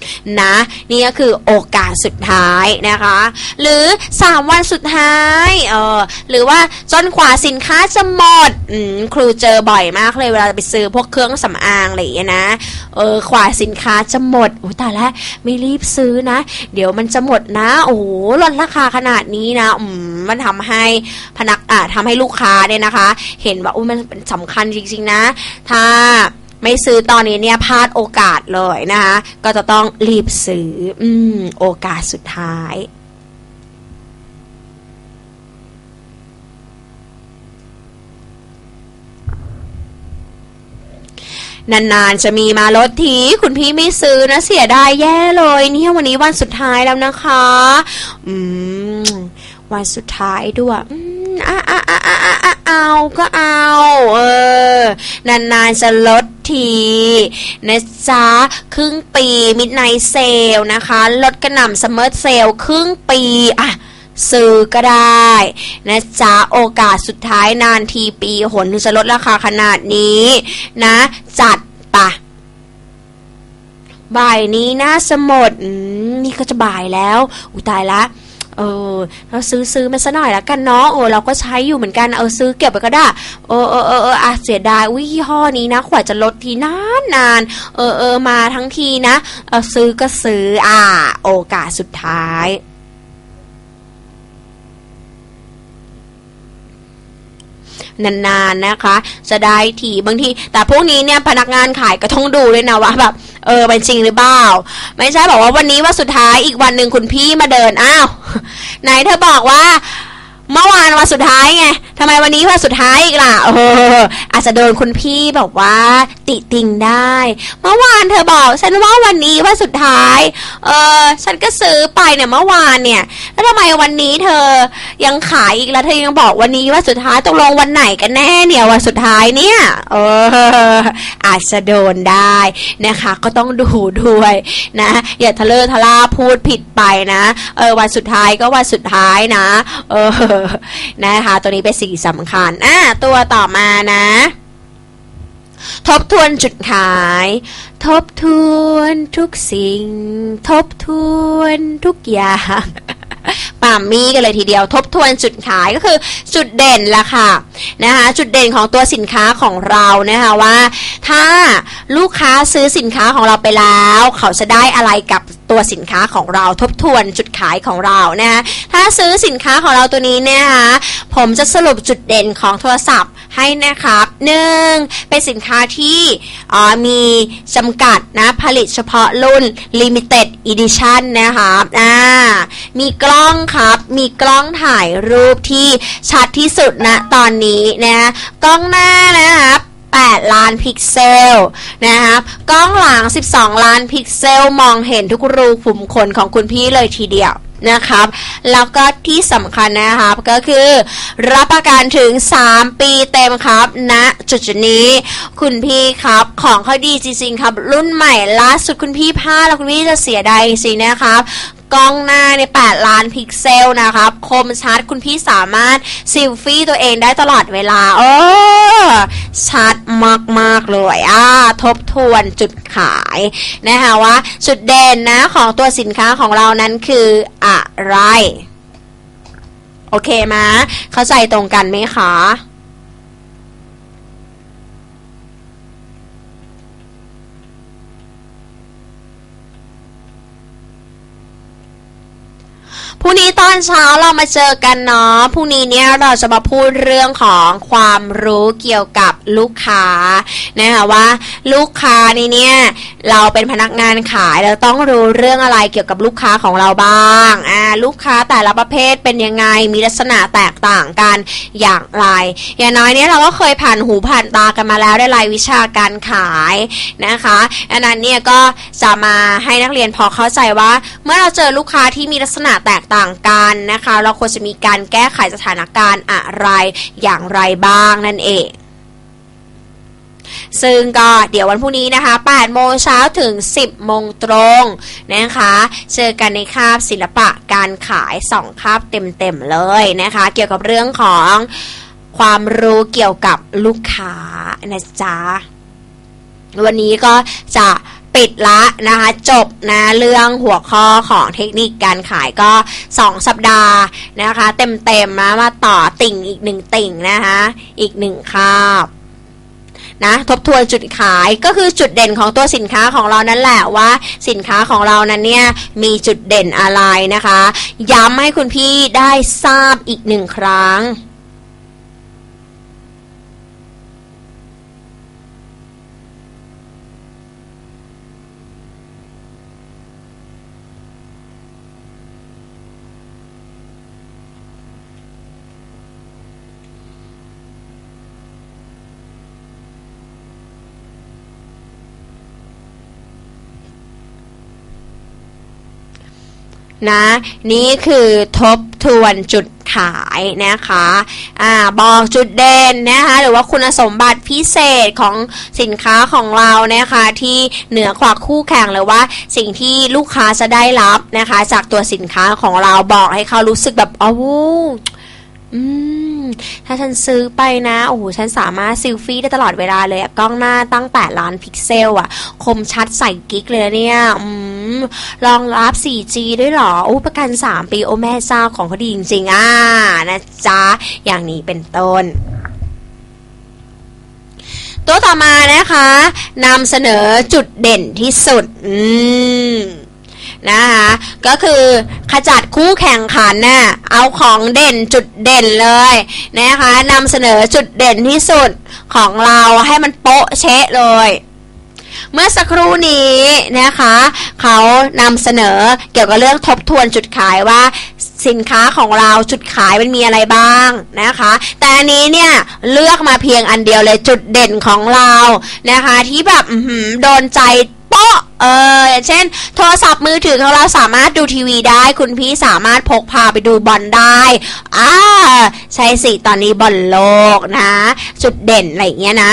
นะนี่ก็คือโอกาสสุดท้ายนะคะหรือสามวันสุดท้ายเออหรือว่าจนกว่าสินค้าจะหมดอืมครูเจอบ่อยมากเลยเวลาไปซื้อพวกเครื่องสำอางอะไรอย่างเงี้ยนะเออกว่าสินค้าจะหมดอุ้ยตายแล้วไม่รีบซื้อนะเดี๋ยวมันจะหมดนะโอ้โหลดราคาขนาดนี้นะอืมมันทำให้พนักอ่าทำให้ลูกค้าเนี่ยนะคะเห็นว่าอุ้ยมันสำคัญจริงๆนะถ้าไม่ซื้อตอนนี้เนี่ยพลาดโอกาสเลยนะคะก็จะต้องรีบซื้ออืมโอกาสสุดท้ายนานๆจะมีมาลดทีคุณพี่ไม่ซื้อนะเสียดายแย่เลยเนี่ยวันนี้วันสุดท้ายแล้วนะคะอืมวันสุดท้ายด้วยอืมอ่ะอ่ะอ่ะอ่ะอ่ะเอาก็เอาเออนานๆจะลดทีนะจ๊ะครึ่งปีมิดไนท์เซลนะคะลดกระหน่ำซัมเมอร์เซลครึ่งปีอ่ะซื้อก็ได้นะจ๊ะโอกาสสุดท้ายนานทีปีหนถึงจะลดราคาขนาดนี้นะจัดปะบ่ายนี้นะสมดนี่ก็จะบ่ายแล้วอุยตายละเออเราซื้อซื้อมาซะหน่อยละกันเนาะเออเราก็ใช้อยู่เหมือนกันเออซื้อเก็บไปก็ได้เออเออเออเอออ่ะเสียดายวิยี่ห้อนี้นะขวดจะลดทีนานนานเออเออมาทั้งทีนะเออซื้อก็ซื้ออ่าโอกาสสุดท้ายนานๆนะคะจะได้ทีบางทีแต่พวกนี้เนี่ยพนักงานขายก็ต้องดูด้วยนะว่าแบบเออเป็นจริงหรือเปล่าไม่ใช่บอกว่าวันนี้ว่าสุดท้ายอีกวันหนึ่งคุณพี่มาเดินอ้าวไหนเธอบอกว่าเมื่อวานวันสุดท้ายไงทำไมวันนี้วันสุดท้ายอีกล่ะเอออาจจะโดนคุณพี่บอกว่าติติงได้เมื่อวานเธอบอกฉันว่าวันนี้วันสุดท้ายเออฉันก็ซื้อไปเนี่ยเมื่อวานเนี่ยแล้วทำไมวันนี้เธอยังขายอีกแล้วเธอยังบอกวันนี้วันสุดท้ายตกลงวันไหนกันแน่เนี่ยวันสุดท้ายเนี่ยเอออาจจะโดนได้นะคะก็ต้องดูด้วยนะอย่าทะเลอะทะล่าพูดผิดไปนะเออวันสุดท้ายก็วันสุดท้ายนะเออนะคะตัวนี้เป็นสิ่งสำคัญอ่ะตัวต่อมานะทบทวนจุดขายทบทวนทุกสิ่งทบทวนทุกอย่างป่ามีกันเลยทีเดียวทบทวนจุดขายก็คือจุดเด่นละค่ะนะคะจุดเด่นของตัวสินค้าของเรานะคะว่าถ้าลูกค้าซื้อสินค้าของเราไปแล้วเขาจะได้อะไรกับตัวสินค้าของเราทบทวนจุดขายของเรานะถ้าซื้อสินค้าของเราตัวนี้นะคะผมจะสรุปจุดเด่นของโทรศัพท์ให้นะครับหนึ่งเป็นสินค้าที่มีจำกัดนะผลิตเฉพาะรุ่น Limited Edition นะคะอ่ามีกล้องครับมีกล้องถ่ายรูปที่ชัดที่สุดณตอนนี้นะกล้องหน้านะครับแปดล้านพิกเซลนะครับกล้องหลังสิบสองล้านพิกเซลมองเห็นทุกรูขุมขนของคุณพี่เลยทีเดียวนะครับแล้วก็ที่สำคัญนะครับก็คือรับประกันถึงสามปีเต็มครับณจุดนี้คุณพี่ครับของเขาดีจริงๆครับรุ่นใหม่ล่าสุดคุณพี่พลาดแล้วคุณพี่จะเสียดายจริงๆนะครับกล้องหน้าในแปดล้านพิกเซลนะครับคมชัดคุณพี่สามารถเซลฟี่ตัวเองได้ตลอดเวลาโอ้ชัดมากๆเลยอ่าทบทวนจุดขายนะคะว่าจุดเด่นนะของตัวสินค้าของเรานั้นคืออะไรโอเคไหมเข้าใจตรงกันไหมคะพรุ่งนี้ตอนเช้าเรามาเจอกันเนาะพรุ่งนี้เนี่ยเราจะมาพูดเรื่องของความรู้เกี่ยวกับลูกค้านะคะว่าลูกค้านี่เนี่ยเราเป็นพนักงานขายเราต้องรู้เรื่องอะไรเกี่ยวกับลูกค้าของเราบ้างอ่าลูกค้าแต่ละประเภทเป็นยังไงมีลักษณะแตกต่างกันอย่างไรอย่างน้อยเนี่ยเราก็เคยผ่านหูผ่านตากันมาแล้วในรายวิชาการขายนะคะอันนั้นเนี่ยก็จะมาให้นักเรียนพอเข้าใจว่าเมื่อเราเจอลูกค้าที่มีลักษณะแตกต่างกันนะคะเราควรจะมีการแก้ไขสถานการณ์อะไรอย่างไรบ้างนั่นเองซึ่งก็เดี๋ยววันพรุ่งนี้นะคะแปดโมงเช้าถึงสิบโมงตรงนะคะเจอกันในคาบศิลปะการขายสองคาบเต็มๆเลยนะคะเกี่ยวกับเรื่องของความรู้เกี่ยวกับลูกค้านะจ๊ะวันนี้ก็จะเปิดละนะคะจบนะเรื่องหัวข้อของเทคนิคการขายก็สองสัปดาห์นะคะเต็มๆนะมาต่อติ่งอีกหนึ่งติ่งนะคะอีกหนึ่งคาบนะทบทวนจุดขายก็คือจุดเด่นของตัวสินค้าของเรานั่นแหละว่าสินค้าของเรานั้นเนี่ยมีจุดเด่นอะไรนะคะย้ำให้คุณพี่ได้ทราบอีกหนึ่งครั้งนะนี่คือทบทวนจุดขายนะคะอ่าบอกจุดเด่นนะคะหรือว่าคุณสมบัติพิเศษของสินค้าของเรานะคะที่เหนือกว่าคู่แข่งหรือว่าสิ่งที่ลูกค้าจะได้รับนะคะจากตัวสินค้าของเราบอกให้เขารู้สึกแบบอ้าวอืมถ้าฉันซื้อไปนะโอ้โหฉันสามารถซิลฟี่ได้ตลอดเวลาเลยกล้องหน้าตั้งแปดล้านพิกเซลอะคมชัดใส่กิ๊กเลยเนี่ยอืมรองรับ โฟร์จี ด้วยหรออู้ประกันสามปีโอ้แม่เจ้าของเขาดีจริงๆอ่ะนะจ๊ะอย่างนี้เป็นต้นตัวต่อมานะคะนำเสนอจุดเด่นที่สุดอืมนะคะก็คือขจัดคู่แข่งขันน่ะเอาของเด่นจุดเด่นเลยนะคะนำเสนอจุดเด่นที่สุดของเราให้มันโป๊ะเช๊ะเลยเมื่อสักครู่นี้นะคะเขานำเสนอเกี่ยวกับเรื่องทบทวนจุดขายว่าสินค้าของเราจุดขายมันมีอะไรบ้างนะคะแต่อันนี้เนี่ยเลือกมาเพียงอันเดียวเลยจุดเด่นของเรานะคะที่แบบโดนใจโป๊ะเอออย่างเช่นโทรศัพท์มือถือของเราสามารถดูทีวีได้คุณพี่สามารถพกพาไปดูบอลได้อ่าใช่สิตอนนี้บอลโลกนะจุดเด่นอะไรอย่างเงี้ยนะ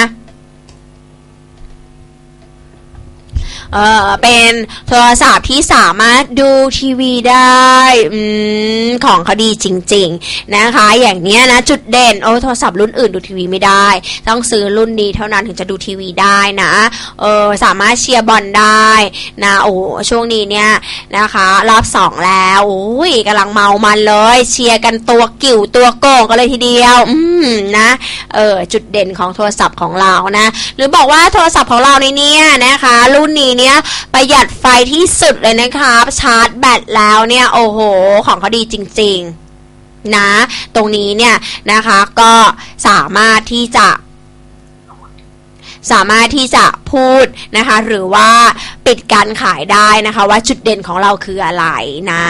เออเป็นโทรศัพท์ที่สามารถดูทีวีได้อืมของเขาดีจริงๆนะคะอย่างเนี้ยนะจุดเด่นโอ้โทรศัพท์รุ่นอื่นดูทีวีไม่ได้ต้องซื้อรุ่นนี้เท่านั้นถึงจะดูทีวีได้นะเออสามารถเชียร์บอลได้นะโอ้ช่วงนี้เนี่ยนะคะรอบสองแล้วโอ้ยกำลังเมามันเลยเชียร์กันตัวกิ่วตัวโก่งกันเลยทีเดียวอืมนะเออจุดเด่นของโทรศัพท์ของเรานะหรือบอกว่าโทรศัพท์ของเราในนี้นะคะรุ่นนี้ประหยัดไฟที่สุดเลยนะครับชาร์จแบตแล้วเนี่ยโอ้โหของเขาดีจริงๆนะตรงนี้เนี่ยนะคะก็สามารถที่จะสามารถที่จะพูดนะคะหรือว่าปิดการขายได้นะคะว่าจุดเด่นของเราคืออะไรนะ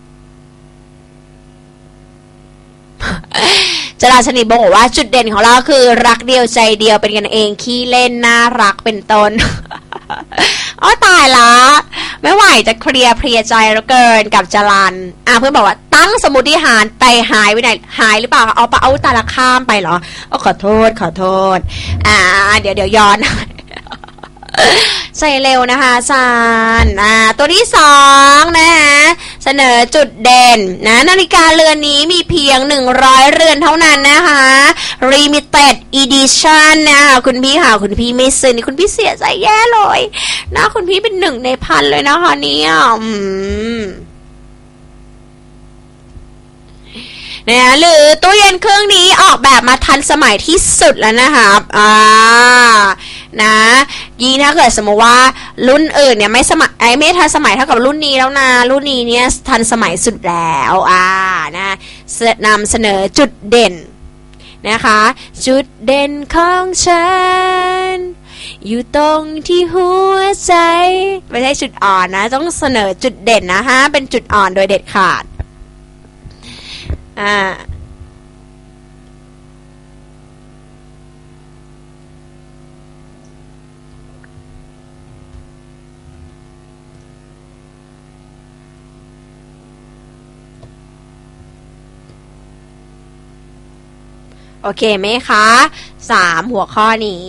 จราชนิดบอกว่าจุดเด่นของเราคือรักเดียวใจเดียวเป็นกันเองขี้เล่นน่ารักเป็นต้นอ๋อตายละไม่ไหวจะเคลียร์เพลียใจแล้วเกินกับจรันอ่ะเพื่อนบอกว่าตั้งสมุดฐานไปหายไปไหนหายหรือเปล่าเอาปะเอาตาละข้ามไปเหรอเอาขอโทษขอโทษอ่าเดี๋ยวเดี๋ยวย้อนใส่เร็วนะคะอาจารย์อ่าตัวที่สองนะคะเสนอจุดเด่นนะนาฬิกาเรือนนี้มีเพียงหนึ่งร้อยเรือนเท่านั้นนะคะ Limited Edition นะคะคุณพี่ค่ะคุณพี่ไม่ซื้อนี่คุณพี่เสียใจแย่เลยนะคุณพี่เป็นหนึ่งในพันเลยนะคะเนี่ยอืมนะหรือตู้เย็นเครื่องนี้ออกแบบมาทันสมัยที่สุดแล้วนะคะอ่านะยิ่งถ้าเกิดสมมติว่ารุ่นอื่นเนี่ยไม่สมัยไอ้ไม่ทันสมัยเท่ากับรุ่นนี้แล้วนะรุ่นนี้เนี่ยทันสมัยสุดแล้วอ่านะนำเสนอจุดเด่นนะคะจุดเด่นของฉันอยู่ตรงที่หัวใจไม่ใช่จุดอ่อนนะต้องเสนอจุดเด่นนะฮะเป็นจุดอ่อนโดยเด็ดขาดอ่าโอเคไหมคะสามหัวข้อนี้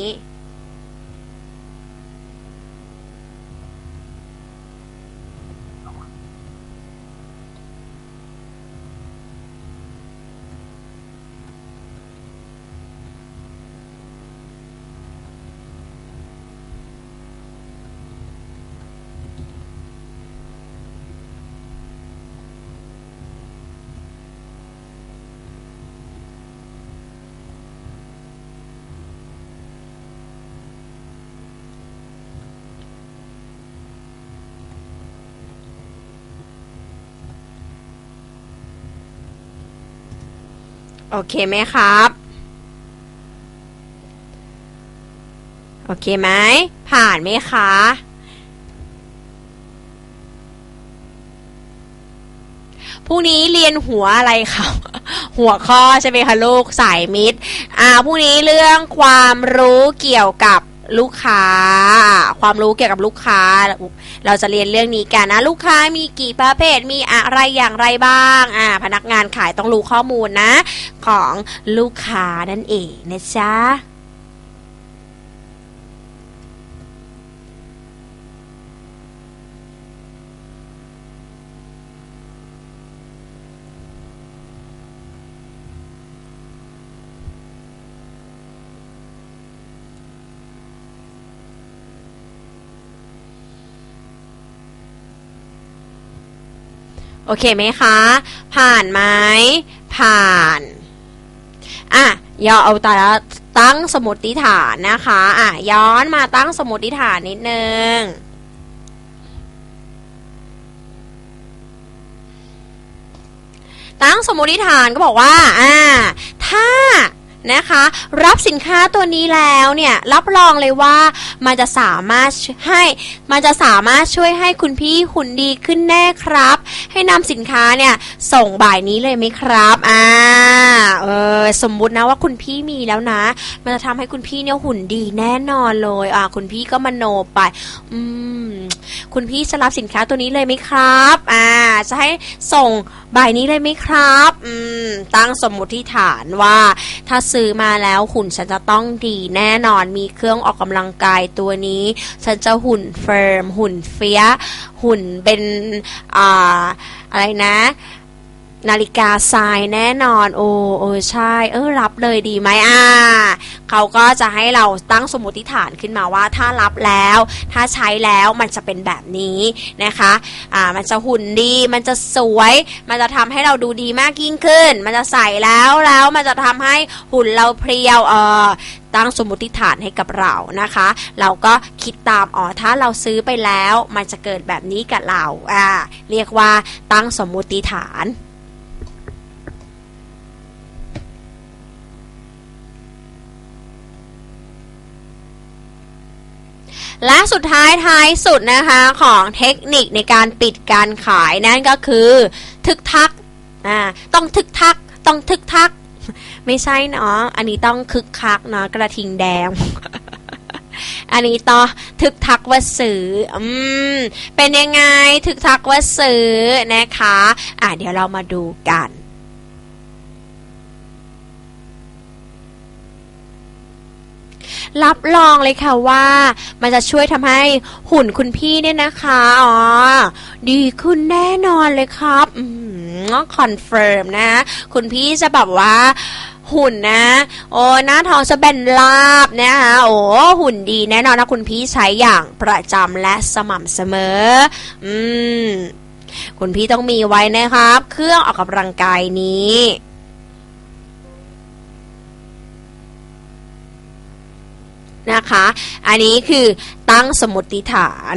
โอเคไหมครับโอเคไหมผ่านไหมคะพรุ่งนี้เรียนหัวอะไรคะหัวข้อใช่ไหมคะลูกสายมิตรอ่าพรุ่งนี้เรื่องความรู้เกี่ยวกับลูกค้าความรู้เกี่ยวกับลูกค้าเราจะเรียนเรื่องนี้กันนะลูกค้ามีกี่ประเภทมีอะไรอย่างไรบ้างอ่าพนักงานขายต้องรู้ข้อมูลนะของลูกค้านั่นเองนะจ๊ะโอเคไหมคะผ่านไหมผ่านอ่ะย้อนเอาแต่ละตั้งสมมติฐานนะคะอ่ะย้อนมาตั้งสมมติฐานนิดนึงตั้งสมมติฐานก็บอกว่าอ่าถ้านะคะรับสินค้าตัวนี้แล้วเนี่ยรับรองเลยว่ามันจะสามารถให้มันจะสามารถช่วยให้คุณพี่หุ่นดีขึ้นแน่ครับให้นำสินค้าเนี่ยส่งบ่ายนี้เลยไหมครับอ่าเออสมมุตินะว่าคุณพี่มีแล้วนะมันจะทำให้คุณพี่เนี่ยหุ่นดีแน่นอนเลยอ่าคุณพี่ก็มโนไปอืมคุณพี่จะรับสินค้าตัวนี้เลยไหมครับอ่าจะให้ส่งบ่ายนี้เลยไหมครับอืมตั้งสมมุติฐานว่าถ้าซื้อมาแล้วหุ่นฉันจะต้องดีแน่นอนมีเครื่องออกกำลังกายตัวนี้ฉันจะหุ่นเฟิร์มหุ่นเฟี้ยหุ่นเป็นอ่าอะไรนะนาฬิกาทรายแน่นอนโอ้เออใช่เออรับเลยดีไหมอ่าเขาก็จะให้เราตั้งสมมติฐานขึ้นมาว่าถ้ารับแล้วถ้าใช้แล้วมันจะเป็นแบบนี้นะคะอ่ามันจะหุ่นดีมันจะสวยมันจะทำให้เราดูดีมากยิ่งขึ้นมันจะใส่แล้วแล้วมันจะทำให้หุ่นเราเพรียวเออตั้งสมมติฐานให้กับเรานะคะเราก็คิดตามอ๋อถ้าเราซื้อไปแล้วมันจะเกิดแบบนี้กับเราอ่าเรียกว่าตั้งสมมติฐานและสุดท้ายท้ายสุดนะคะของเทคนิคในการปิดการขายนั่นก็คือทึกทักอ่าต้องทึกทักต้องทึกทักไม่ใช่เนาะอันนี้ต้องคึกคักเนาะกระทิงแดง อันนี้ต่อทึกทักว่าซื้ออืมเป็นยังไงทึกทักว่าซื้อนะคะอ่ะเดี๋ยวเรามาดูกันรับรองเลยค่ะว่ามันจะช่วยทำให้หุ่นคุณพี่เนี่ยนะคะอ๋อดีขึ้นแน่นอนเลยครับอืมคอนเฟิร์มนะคุณพี่จะแบบว่าหุ่นนะโอ้หน้าท้องจะแบนราบนะคะโอ้หุ่นดีแน่นอนนะคุณพี่ใช้อย่างประจำและสม่ำเสมออืมคุณพี่ต้องมีไว้นะครับเครื่องออกกำลังกายนี้นะคะอันนี้คือตั้งสมมติฐาน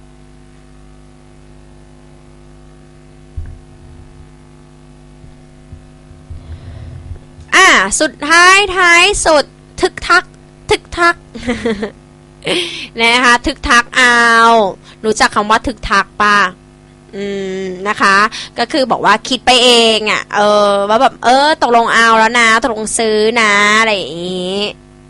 อ่ะสุดท้ายท้ายสุดทึกทักทึกทัก นะคะทึกทักเอารู้จักคำว่าทึกทักป่ะอืมนะคะก็คือบอกว่าคิดไปเองอ่ะเออว่าแบบเออตกลงเอาแล้วนะตกลงซื้อนะอะไรอย่างนี้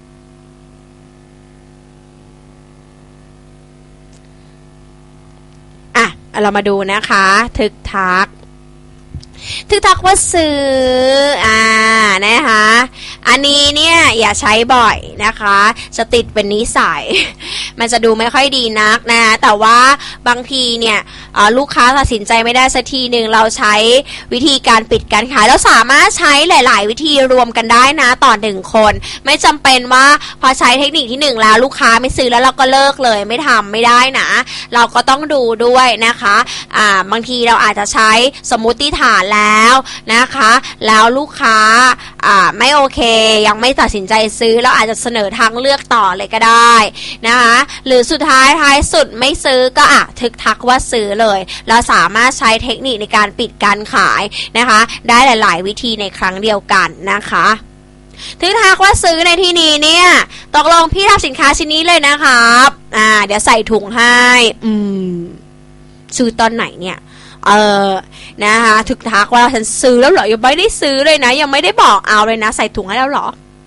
เรามาดูนะคะทึกทักทึกทักว่าซื้ออ่านะคะอันนี้เนี่ยอย่าใช้บ่อยนะคะจะติดเป็นนิสัยมันจะดูไม่ค่อยดีนักนะแต่ว่าบางทีเนี่ยลูกค้าตัดสินใจไม่ได้สักทีหนึ่งเราใช้วิธีการปิดการขายแล้วสามารถใช้หลายๆวิธีรวมกันได้นะต่อหนึ่งคนไม่จำเป็นว่าพอใช้เทคนิคที่หนึ่งแล้วลูกค้าไม่ซื้อแล้วเราก็เลิกเลยไม่ทำไม่ได้นะเราก็ต้องดูด้วยนะคะอ่าบางทีเราอาจจะใช้สมมุติฐานแล้วนะคะแล้วลูกค้าอ่าไม่โอเคยังไม่ตัดสินใจซื้อแล้วอาจจะเสนอทางเลือกต่อเลยก็ได้นะคะหรือสุดท้ายท้ายสุดไม่ซื้อก็อ่ะทึกทักว่าซื้อเลยเราสามารถใช้เทคนิคในการปิดการขายนะคะได้หลายๆวิธีในครั้งเดียวกันนะคะถึงหากว่าซื้อในที่นี้เนี่ยตกลงพี่รับสินค้าชิ้นนี้เลยนะครับอ่าเดี๋ยวใส่ถุงให้อืมซื้อตอนไหนเนี่ยเออนะคะถึงทักว่าฉันซื้อแล้วเหรอยังไม่ได้ซื้อเลยนะยังไม่ได้บอกเอาเลยนะใส่ถุงให้แล้วเหรอ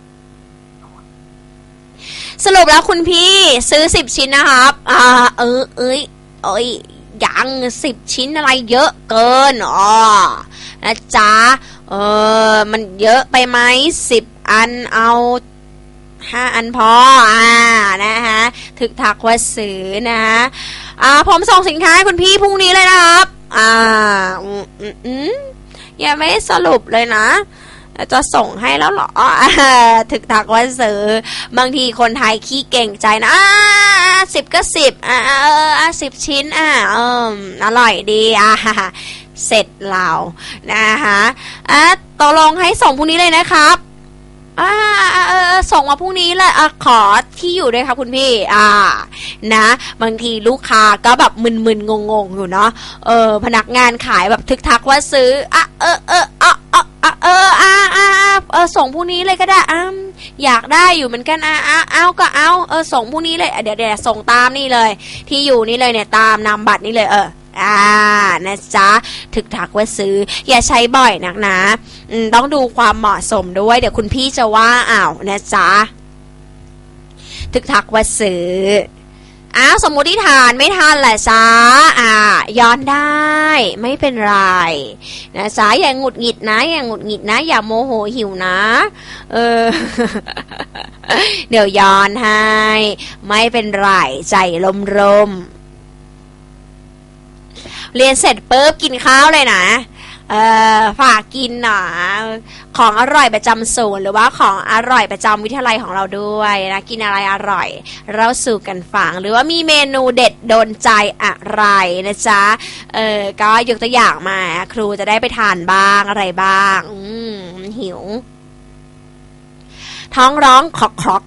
สรุปแล้วคุณพี่ซื้อสิบชิ้นนะครับอ่าเออเอ้ยเอ้ยยังสิบชิ้นอะไรเยอะเกินอ๋อนะจ๊ะเออมันเยอะไปไหมสิบอันเอาห้าอันพออ่านะคะถึกทักว่าซื้อนะอ่าผมส่งสินค้าให้คุณพี่พรุ่งนี้เลยนะครับอ่าอืมอืมอืมยังไม่สรุปเลยนะจะส่งให้แล้วเหรอถึกทักว่าซื้อบางทีคนไทยขี้เก่งใจนะอ่าสิบก็สิบอ่าเอออ่าสิบชิ้นอ่าเอออร่อยดีอ่าเสร็จเรานะคะอ่ะตกลงให้ส่งพรุ่งนี้เลยนะครับอ่าเออส่งมาพรุ่งนี้เลยอ่ะขอที่อยู่ด้วยครับคุณพี่อ่านะบางทีลูกค้าก็แบบมึนๆงงๆอยู่เนาะเออพนักงานขายแบบทึกทักว่าซื้ออ่ะเออเอออ่ะอ่ะอ่ะเอออ่ะอ่ะเออส่งพรุ่งนี้เลยก็ได้อ่ะอยากได้อยู่เหมือนกันอ่ะอ่ะเอาก็เอาเออส่งพรุ่งนี้เลยเดี๋ยวเดี๋ยวส่งตามนี่เลยที่อยู่นี่เลยเนี่ยตามนามบัตรนี่เลยเอออ่านะจ๊ะถึกทักว่าซื้ออย่าใช้บ่อยนักนะต้องดูความเหมาะสมด้วยเดี๋ยวคุณพี่จะว่าอ้าวนะจ๊ะถึกทักว่าซื้ออ้าวสมมุติฐานไม่ทันแหละจ๊ะอ่าย้อนได้ไม่เป็นไรนะจ๊ะอย่าหงุดหงิดนะอย่าหงุดหงิดนะอย่าโมโหหิวนะเออ เดี๋ยวย้อนให้ไม่เป็นไรใจลมๆเรียนเสร็จปุ๊บกินข้าวเลยนะเออฝากกินหน่อของอร่อยประจำศูนย์หรือว่าของอร่อยประจำวิทยาลัยของเราด้วยนะกินอะไรอร่อยเราสู่กันฟังหรือว่ามีเมนูเด็ดโดนใจอะไรนะจ๊ะเออก็ยกตัวอย่างมาครูจะได้ไปทานบ้างอะไรบ้างอืมหิวท้องร้องคลอก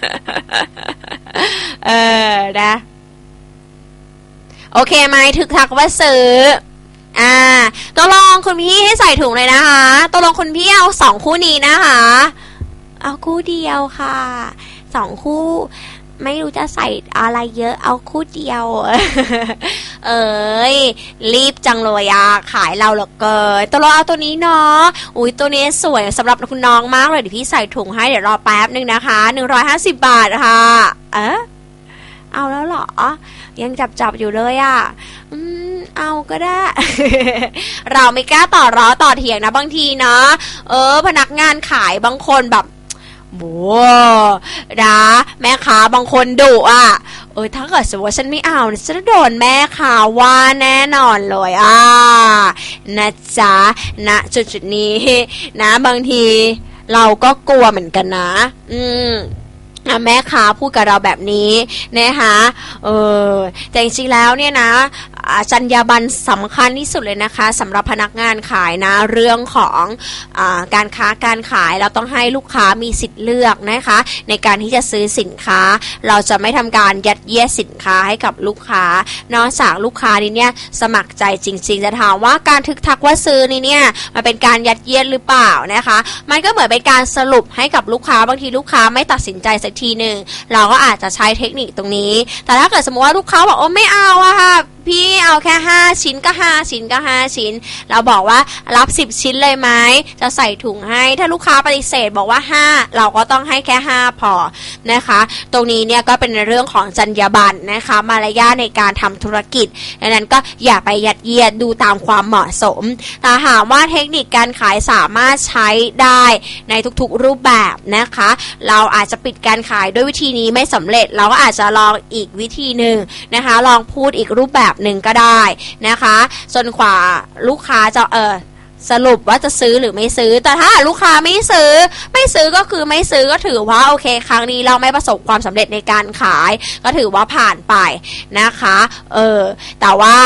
ๆเออนะโอเคไหมถึกทักว่าซื้ออ่าตัวลองคุณพี่ให้ใส่ถุงเลยนะคะตัวลองคุณพี่เอาสองคู่นี้นะคะเอาคู่เดียวค่ะสองคู่ไม่รู้จะใส่อะไรเยอะเอาคู่เดียวเอ้ยรีบจังเลยอ่ะขายเราเหลือเกินตัวลองเอาตัวนี้เนาะอุ้ยตัวนี้สวยสำหรับคุณน้องมากเลยเดี๋ยวพี่ใส่ถุงให้เดี๋ยวรอแป๊บนึงนะคะหนึ่งร้อยห้าสิบบาทค่ะเออเอาแล้วเหรอยังจับจับอยู่เลยอ่ะอืมเอาก็ได้ เราไม่กล้าต่อร้อต่อเถียงนะบางทีเนาะเออพนักงานขายบางคนแบบโว้นะแม่ค้าบางคนดุอ่ะเออถ้าเกิดสมมติว่าฉันไม่เอาฉันจะโดนแม่ค้าว่าแน่นอนเลยอ่ะนะจ๊ะณจุดจุดนี้นะบางทีเราก็กลัวเหมือนกันนะอืมแม่ค้าพูดกับเราแบบนี้นะคะเออแต่จริงๆแล้วเนี่ยนะจรรยาบรรณสำคัญที่สุดเลยนะคะสำหรับพนักงานขายนะเรื่องของอ่าการค้าการขายเราต้องให้ลูกค้ามีสิทธิ์เลือกนะคะในการที่จะซื้อสินค้าเราจะไม่ทำการยัดเยียดสินค้าให้กับลูกค้านอกจากลูกค้านี่เนี่ยสมัครใจจริงๆจะถามว่าการทึกทักว่าซื้อนี่เนี่ยมันเป็นการยัดเยียดหรือเปล่านะคะมันก็เหมือนเป็นการสรุปให้กับลูกค้าบางทีลูกค้าไม่ตัดสินใจสักทีหนึ่งเราก็อาจจะใช้เทคนิคตรงนี้แต่ถ้าเกิดสมมติว่าลูกค้าบอกโอ้ไม่เอาอะค่ะพี่เอาแค่ห้าชิ้นก็ห้าชิ้นก็ห้าชิ้นเราบอกว่ารับสิบชิ้นเลยไหมจะใส่ถุงให้ถ้าลูกค้าปฏิเสธบอกว่าห้าเราก็ต้องให้แค่ห้าพอนะคะตรงนี้เนี่ยก็เป็นเรื่องของจรรยาบรรณนะคะมารยาทในการทำธุรกิจดังนั้นก็อย่าไปยัดเยียดดูตามความเหมาะสมแต่หากว่าเทคนิคการขายสามารถใช้ได้ในทุกๆรูปแบบนะคะเราอาจจะปิดการขายด้วยวิธีนี้ไม่สำเร็จเราก็อาจจะลองอีกวิธีหนึ่งนะคะลองพูดอีกรูปแบบหนึ่งก็ได้นะคะจนกว่าลูกค้าจะเออสรุปว่าจะซื้อหรือไม่ซื้อแต่ถ้าลูกค้าไม่ซื้อไม่ซื้อก็คือไม่ซื้อก็ถือว่าโอเคครั้งนี้เราไม่ประสบความสำเร็จในการขายก็ถือว่าผ่านไปนะคะเออแต่ว่า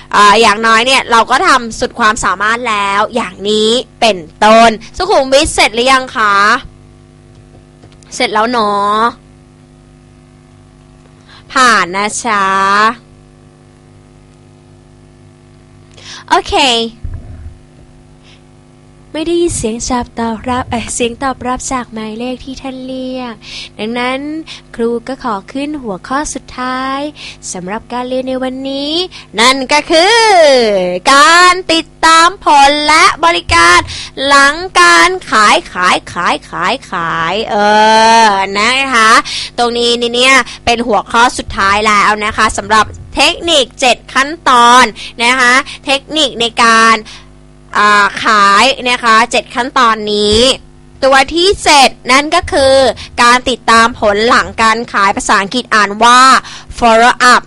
อ่าอย่างน้อยเนี่ยเราก็ทำสุดความสามารถแล้วอย่างนี้เป็นต้นสุขุมวิทเสร็จหรือยังคะเสร็จแล้วเนาะผ่านนะจ๊ะโอเคไม่ได้ยินเสียงตอบตอบรับเอ่อเสียงตอบรับจากหมายเลขที่ท่านเรียกดังนั้นครูก็ขอขึ้นหัวข้อสุดท้ายสำหรับการเรียนในวันนี้นั่นก็คือการติดตามผลและบริการหลังการขายขายขายขายขายเออนะคะตรงนี้นี่เนี่ยเป็นหัวข้อสุดท้ายแล้วนะคะสำหรับเทคนิคเจ็ดขั้นตอนนะคะเทคนิคในการขายนะคะเจ็ดขั้นตอนนี้ตัวที่เจ็ดนั่นก็คือการติดตามผลหลังการขายภาษาอังกฤษอ่านว่า follow up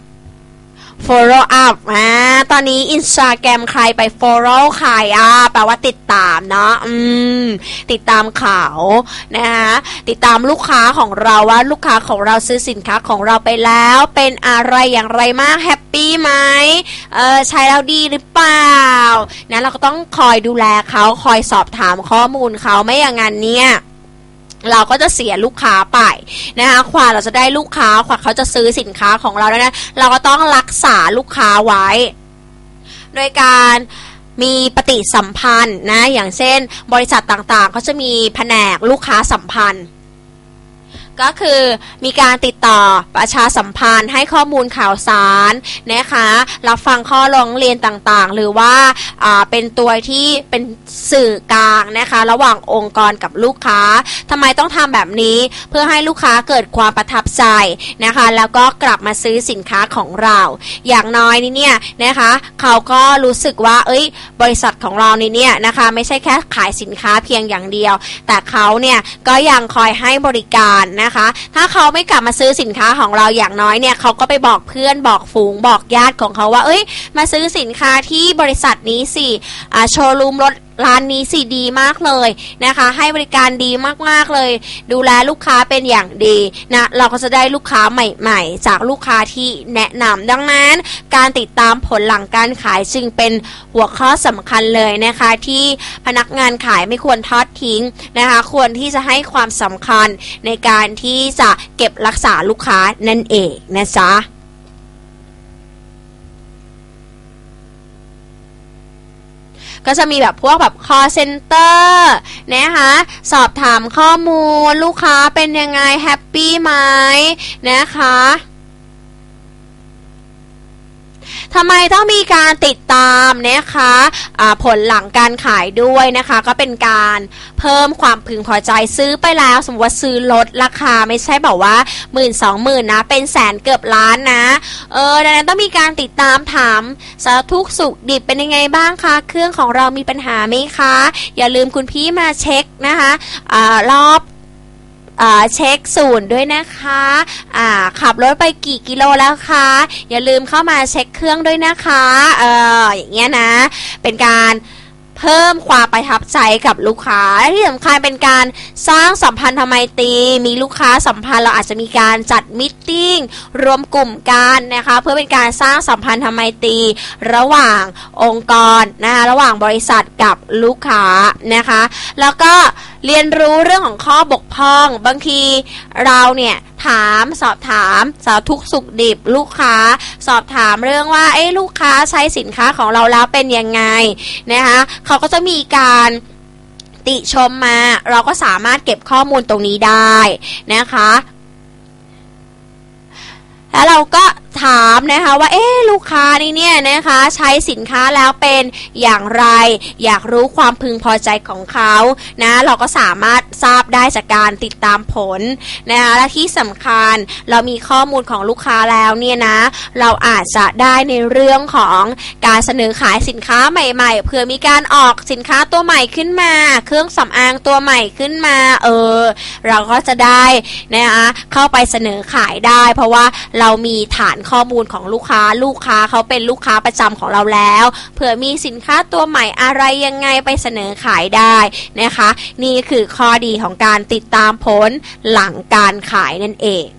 follow up อ่าตอนนี้ Instagram ใครไป follow ใครอ่ะแปลว่าติดตามเนาะอืมติดตามเขานะคะติดตามลูกค้าของเราว่าลูกค้าของเราซื้อสินค้าของเราไปแล้วเป็นอะไรอย่างไรมากแฮปปี้ไหมเออใช้แล้วดีหรือเปล่านะเราก็ต้องคอยดูแลเขาคอยสอบถามข้อมูลเขาไม่อย่างนั้นเนี่ยเราก็จะเสียลูกค้าไปนะคะกว่าเราจะได้ลูกค้ากว่าเขาจะซื้อสินค้าของเราแล้วนะเราก็ต้องรักษาลูกค้าไว้โดยการมีปฏิสัมพันธ์นะอย่างเช่นบริษัทต่างๆเขาจะมีแผนกลูกค้าสัมพันธ์ก็คือมีการติดต่อประชาสัมพันธ์ให้ข้อมูลข่าวสารนะคะรับฟังข้อร้องเรียนต่างๆหรือว่าเป็นตัวที่เป็นสื่อกลางนะคะระหว่างองค์กรกับลูกค้าทำไมต้องทำแบบนี้เพื่อให้ลูกค้าเกิดความประทับใจนะคะแล้วก็กลับมาซื้อสินค้าของเราอย่างน้อยนี่เนี่ยนะคะเขาก็รู้สึกว่าเอ้ยบริษัทของเรานี่เนี่ยนะคะไม่ใช่แค่ขายสินค้าเพียงอย่างเดียวแต่เขาเนี่ยก็ยังคอยให้บริการนะคะถ้าเขาไม่กลับมาซื้อสินค้าของเราอย่างน้อยเนี่ยเขาก็ไปบอกเพื่อนบอกฝูงบอกญาติของเขาว่าเอ้ยมาซื้อสินค้าที่บริษัทนี้สิอ่าโชว์รูมรถร้านนี้สิดีมากเลยนะคะให้บริการดีมากๆเลยดูแลลูกค้าเป็นอย่างดีนะเราก็จะได้ลูกค้าใหม่ๆจากลูกค้าที่แนะนำดังนั้นการติดตามผลหลังการขายจึงเป็นหัวข้อสำคัญเลยนะคะที่พนักงานขายไม่ควรทอดทิ้งนะคะควรที่จะให้ความสำคัญในการที่จะเก็บรักษาลูกค้านั่นเองนะจ๊ะก็จะมีแบบพวกแบบ call center นะคะสอบถามข้อมูลลูกค้าเป็นยังไงแฮปปี้ไหมนะคะทำไมต้องมีการติดตามนะคะผลหลังการขายด้วยนะคะก็เป็นการเพิ่มความพึงพอใจซื้อไปแล้วสมมติว่าซื้อลดราคาไม่ใช่แบบว่าหมื่นสองหมื่นนะเป็นแสนเกือบล้านนะเออดังนั้นต้องมีการติดตามถามสารทุกสุขดิบเป็นยังไงบ้างคะเครื่องของเรามีปัญหาไหมคะอย่าลืมคุณพี่มาเช็คนะคะอ่ารอบเช็คศูนย์ด้วยนะคะอ่าขับรถไปกี่กิโลแล้วคะอย่าลืมเข้ามาเช็คเครื่องด้วยนะคะเอออย่างเงี้ยนะเป็นการเพิ่มความประทับใจกับลูกค้าและที่สำคัญเป็นการสร้างสัมพันธไมตรีมีลูกค้าสัมพันธ์เราอาจจะมีการจัดมิทติ้งรวมกลุ่มกันนะคะเพื่อเป็นการสร้างสัมพันธไมตรีระหว่างองค์กรนะคะระหว่างบริษัทกับลูกค้านะคะแล้วก็เรียนรู้เรื่องของข้อบกพร่องบางทีเราเนี่ยถามสอบถามสารทุกข์สุขดิบลูกค้าสอบถามเรื่องว่าเอ้ลูกค้าใช้สินค้าของเราแล้วเป็นยังไงนะคะเขาก็จะมีการติชมมาเราก็สามารถเก็บข้อมูลตรงนี้ได้นะคะแล้วเราก็ถามนะคะว่าเอ๊ะลูกค้านี่เนี่ยนะคะใช้สินค้าแล้วเป็นอย่างไรอยากรู้ความพึงพอใจของเขานะเราก็สามารถทราบได้จากการติดตามผลนะคะและที่สำคัญเรามีข้อมูลของลูกค้าแล้วเนี่ยนะเราอาจจะได้ในเรื่องของการเสนอขายสินค้าใหม่ๆเผื่อมีการออกสินค้าตัวใหม่ขึ้นมาเครื่องสำอางตัวใหม่ขึ้นมาเออเราก็จะได้นะคะเข้าไปเสนอขายได้เพราะว่าเรามีฐานข้อมูลของลูกค้าลูกค้าเขาเป็นลูกค้าประจำของเราแล้วเผื่อมีสินค้าตัวใหม่อะไรยังไงไปเสนอขายได้นะคะนี่คือข้อดีของการติดตามผลหลังการขายนั่นเอง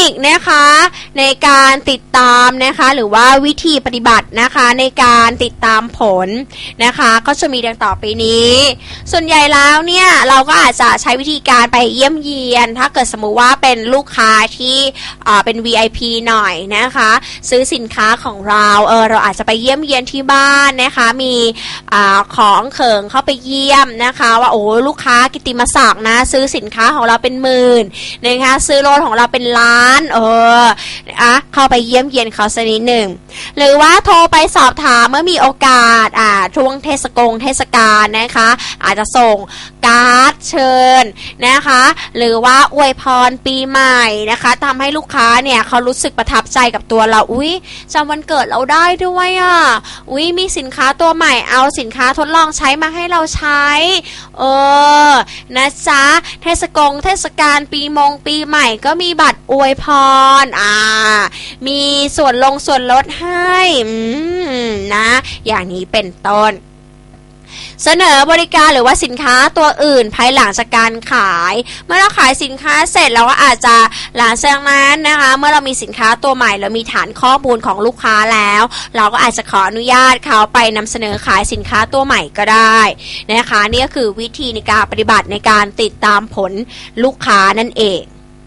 นิคนะคะในการติดตามนะคะหรือว่าวิธีปฏิบัตินะคะในการติดตามผลนะคะก็จะมีดังต่อไปนี้ส่วนใหญ่แล้วเนี่ยเราก็อาจจะใช้วิธีการไปเยี่ยมเยียนถ้าเกิดสมมุติว่าเป็นลูกค้าที่อ่าเป็น วี ไอ พี หน่อยนะคะซื้อสินค้าของเราเออเราอาจจะไปเยี่ยมเยียนที่บ้านนะคะมีอ่าของเขิงเข้าไปเยี่ยมนะคะว่าโอ้ลูกค้ากิตติมศักดิ์นะซื้อสินค้าของเราเป็นหมื่นนะคะซื้อรถของเราเป็นล้านเอออะเข้าไปเยี่ยมเยียนเขาสักนิดหนึ่งหรือว่าโทรไปสอบถามเมื่อมีโอกาสอ่าช่วงเทศกงเทศกาลนะคะอาจจะส่งการ์ดเชิญนะคะหรือว่าอวยพรปีใหม่นะคะทำให้ลูกค้าเนี่ยเขารู้สึกประทับใจกับตัวเราอุ๊ยจำวันเกิดเราได้ด้วยอ่ะอุ๊ยมีสินค้าตัวใหม่เอาสินค้าทดลองใช้มาให้เราใช้เออนะจ๊ะเทศกงเทศกาลปีมงปีใหม่ก็มีบัตรอวยพรอ่ามีส่วนลงส่วนลดให้อืมนะอย่างนี้เป็นต้นเสนอบริการหรือว่าสินค้าตัวอื่นภายหลังจากการขายเมื่อเราขายสินค้าเสร็จเราก็อาจจะหลังจากนั้นนะคะเมื่อเรามีสินค้าตัวใหม่เรามีฐานข้อมูลของลูกค้าแล้วเราก็อาจจะขออนุญาตเขาไปนำเสนอขายสินค้าตัวใหม่ก็ได้นะคะนี่ก็คือวิธีในการปฏิบัติในการติดตามผลลูกค้านั่นเอง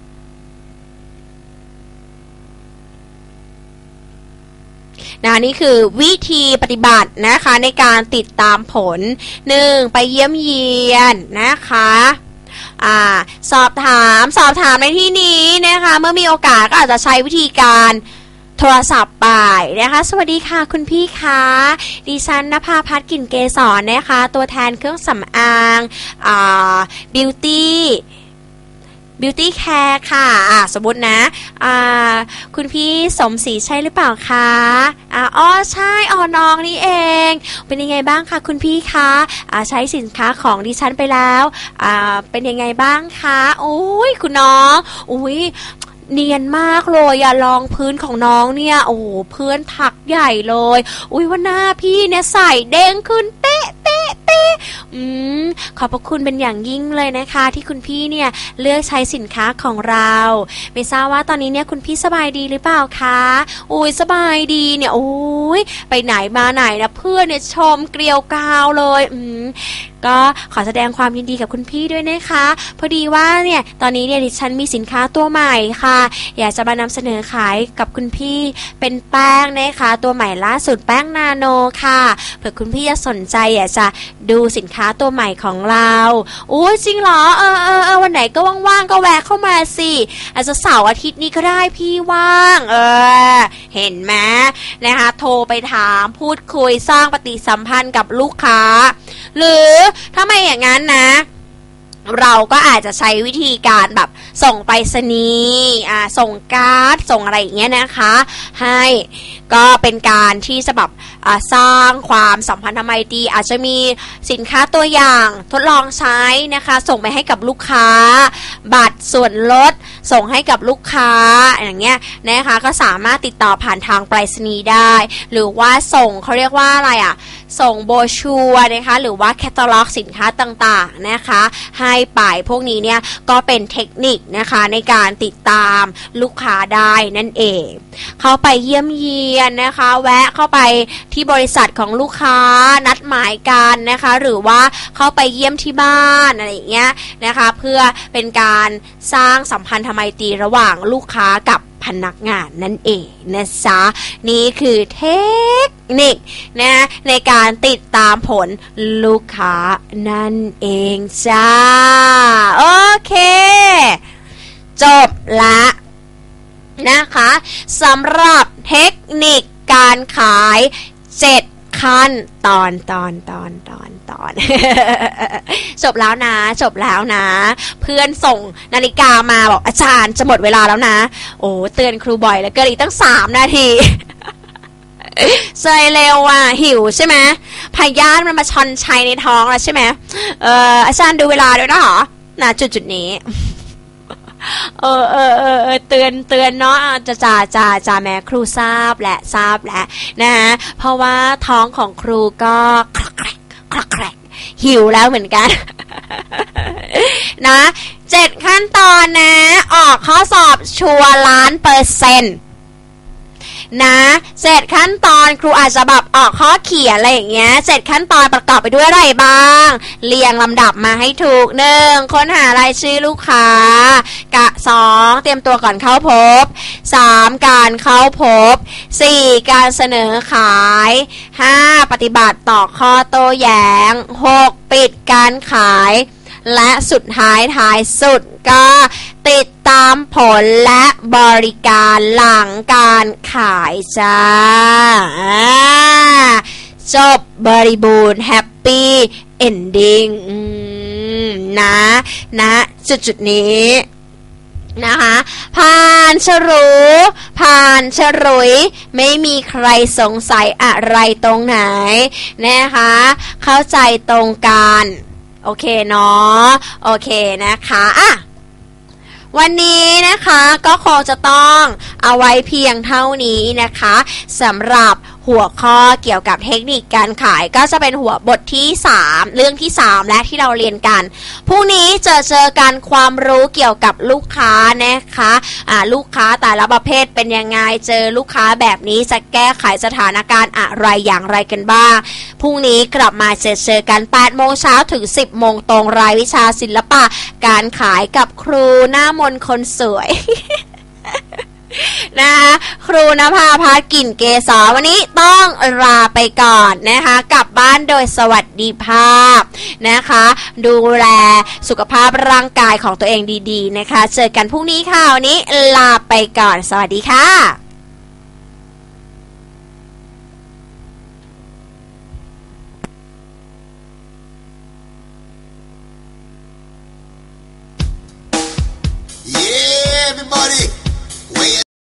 นะนี่คือวิธีปฏิบัตินะคะในการติดตามผลหนึ่งไปเยี่ยมเยียนนะคะอ่าสอบถามสอบถามในที่นี้นะคะเมื่อมีโอกาสก็อาจจะใช้วิธีการโทรศัพท์ไปนะคะสวัสดีค่ะคุณพี่คะดิฉันณภาพัฒน์กลิ่นเกษรนะคะตัวแทนเครื่องสำอางอ่าบิวตี้Beauty Care ค่ะอ่าสมมุตินะอ่าคุณพี่สมศรีใช่หรือเปล่าคะอ่าอ๋อใช่อ๋อน้องนี่เองเป็นยังไงบ้างคะคุณพี่คะอ่าใช้สินค้าของดิฉันไปแล้วอ่าเป็นยังไงบ้างคะโอ้ยคุณน้องอุ้ยเนียนมากเลยอย่าลองพื้นของน้องเนี่ยโอ้เพื่อนถักใหญ่เลยอุ้ยว่าหน้าพี่เนี่ยใส่เด้งขึ้นเป๊ะเป๊ะเป๊ะอืมขอบพระคุณเป็นอย่างยิ่งเลยนะคะที่คุณพี่เนี่ยเลือกใช้สินค้าของเราไม่ทราบว่าตอนนี้เนี่ยคุณพี่สบายดีหรือเปล่าคะโอ้ยสบายดีเนี่ยโอ้ยไปไหนมาไหนนะเพื่อนเนี่ยชมเกลียวกราวเลยอืมก็ขอแสดงความยินดีกับคุณพี่ด้วยนะคะพอดีว่าเนี่ยตอนนี้เนี่ยดิฉันมีสินค้าตัวใหม่ค่ะอยากจะมานำเสนอขายกับคุณพี่เป็นแป้งนะคะตัวใหม่ล่าสุดแป้งนาโนค่ะเผื่อคุณพี่จะสนใจอยากจะดูสินค้าตัวใหม่ของเราโอ้ยจริงเหรอเออเออเออวันไหนก็ว่างๆก็แวะเข้ามาสิอาจจะเสาร์อาทิตย์นี้ก็ได้พี่ว่างเออเห็นไหมนะคะโทรไปถามพูดคุยสร้างปฏิสัมพันธ์กับลูกค้าหรือถ้าไม่อย่างนั้นนะเราก็อาจจะใช้วิธีการแบบส่งไปรษณีย์อ่าส่งการ์ดส่งอะไรอย่างเงี้ยนะคะให้ก็เป็นการที่จะแบบอ่าสร้างความสัมพันธไมตรีอาจจะมีสินค้าตัวอย่างทดลองใช้นะคะส่งไปให้กับลูกค้าบัตรส่วนลดส่งให้กับลูกค้าอย่างเงี้ยนะคะก็สามารถติดต่อผ่านทางไปรษณีย์ได้หรือว่าส่งเขาเรียกว่าอะไรอ่ะส่งโบรชัวร์นะคะหรือว่าแคตตาล็อกสินค้าต่างๆนะคะให้ไปพวกนี้เนี่ยก็เป็นเทคนิคนะคะในการติดตามลูกค้าได้นั่นเองเข้าไปเยี่ยมเยียนนะคะแวะเข้าไปที่บริษัทของลูกค้านัดหมายกันนะคะหรือว่าเข้าไปเยี่ยมที่บ้านอะไรอย่างเงี้ยนะคะเพื่อเป็นการสร้างสัมพันธไมตรีระหว่างลูกค้ากับพนักงานนั่นเองนะจ๊ะนี่คือเทคนิคนะในการติดตามผลลูกค้านั่นเองจ้าโอเคจบละนะคะสำหรับเทคนิคการขายเจ็ดขั้นตอนตอนตอนตอนตอน จบแล้วนะจบแล้วนะเพื่อนส่งนาฬิกามาบอกอาจารย์จะหมดเวลาแล้วนะโอ้เตือนครูบ่อยแล้วเกินอีกตั้งสามนาทีใจเร็วอ่ะหิวใช่ไหมพยาธิมันมาชอนชัยในท้องแล้วใช่ไหมเอออาจารย์ดูเวลาด้วยนะหรอนะจุดจุดนี้เออเออเออเตือนเตือนเนาะจะจ่าจ่าจ่าแม่ครูทราบและทราบและนะฮะเพราะว่าท้องของครูก็คลักแครกคลักแครกหิวแล้วเหมือนกัน นะเจ็ดขั้นตอนนะออกข้อสอบชัวร์ล้านเปอร์เซ็นต์นะเจ็ดขั้นตอนครูอาจจะแบบออกข้อเขียนอะไรอย่างเงี้ยเจ็ดขั้นตอนประกอบไปด้วยอะไรบ้างเรียงลำดับมาให้ถูกหนึ่งค้นหารายชื่อลูกค้ากะสองเตรียมตัวก่อนเข้าพบสามการเข้าพบสี่การเสนอขายห้าปฏิบัติต่อข้อโต้แย้งหกปิดการขายและสุดท้ายท้ายสุดก็ติดตามผลและบริการหลังการขายจ้าจบบริบูรณ์แฮปปี้เอนดิ้งนะนะจุดจุดนี้นะคะผ่านฉรูผ่านฉรุยไม่มีใครสงสัยอะไรตรงไหนนะคะเข้าใจตรงกันโอเคเนาะโอเคนะคะอ่ะวันนี้นะคะก็คงจะต้องเอาไว้เพียงเท่านี้นะคะสำหรับหัวข้อเกี่ยวกับเทคนิคการขายก็จะเป็นหัวบทที่สามเรื่องที่สามและที่เราเรียนกันพรุ่งนี้เจอเจอกันความรู้เกี่ยวกับลูกค้านะคะอ่าลูกค้าแต่ละประเภทเป็นยังไงเจอลูกค้าแบบนี้จะแก้ไขสถานการณ์อะไรอย่างไรกันบ้างพรุ่งนี้กลับมาเจอเจอกัน แปดโมงเช้าถึง สิบโมงตรงรายวิชาศิลปะการขายกับครูหน้ามนต์คนสวย นะคะครูณภาพัฒน์กลิ่นเกษรวันนี้ต้องลาไปก่อนนะคะกลับบ้านโดยสวัสดิภาพนะคะดูแลสุขภาพร่างกายของตัวเองดีๆนะคะเจอกันพรุ่งนี้ค่ะวันนี้ลาไปก่อนสวัสดีค่ะ Yeah, everybody.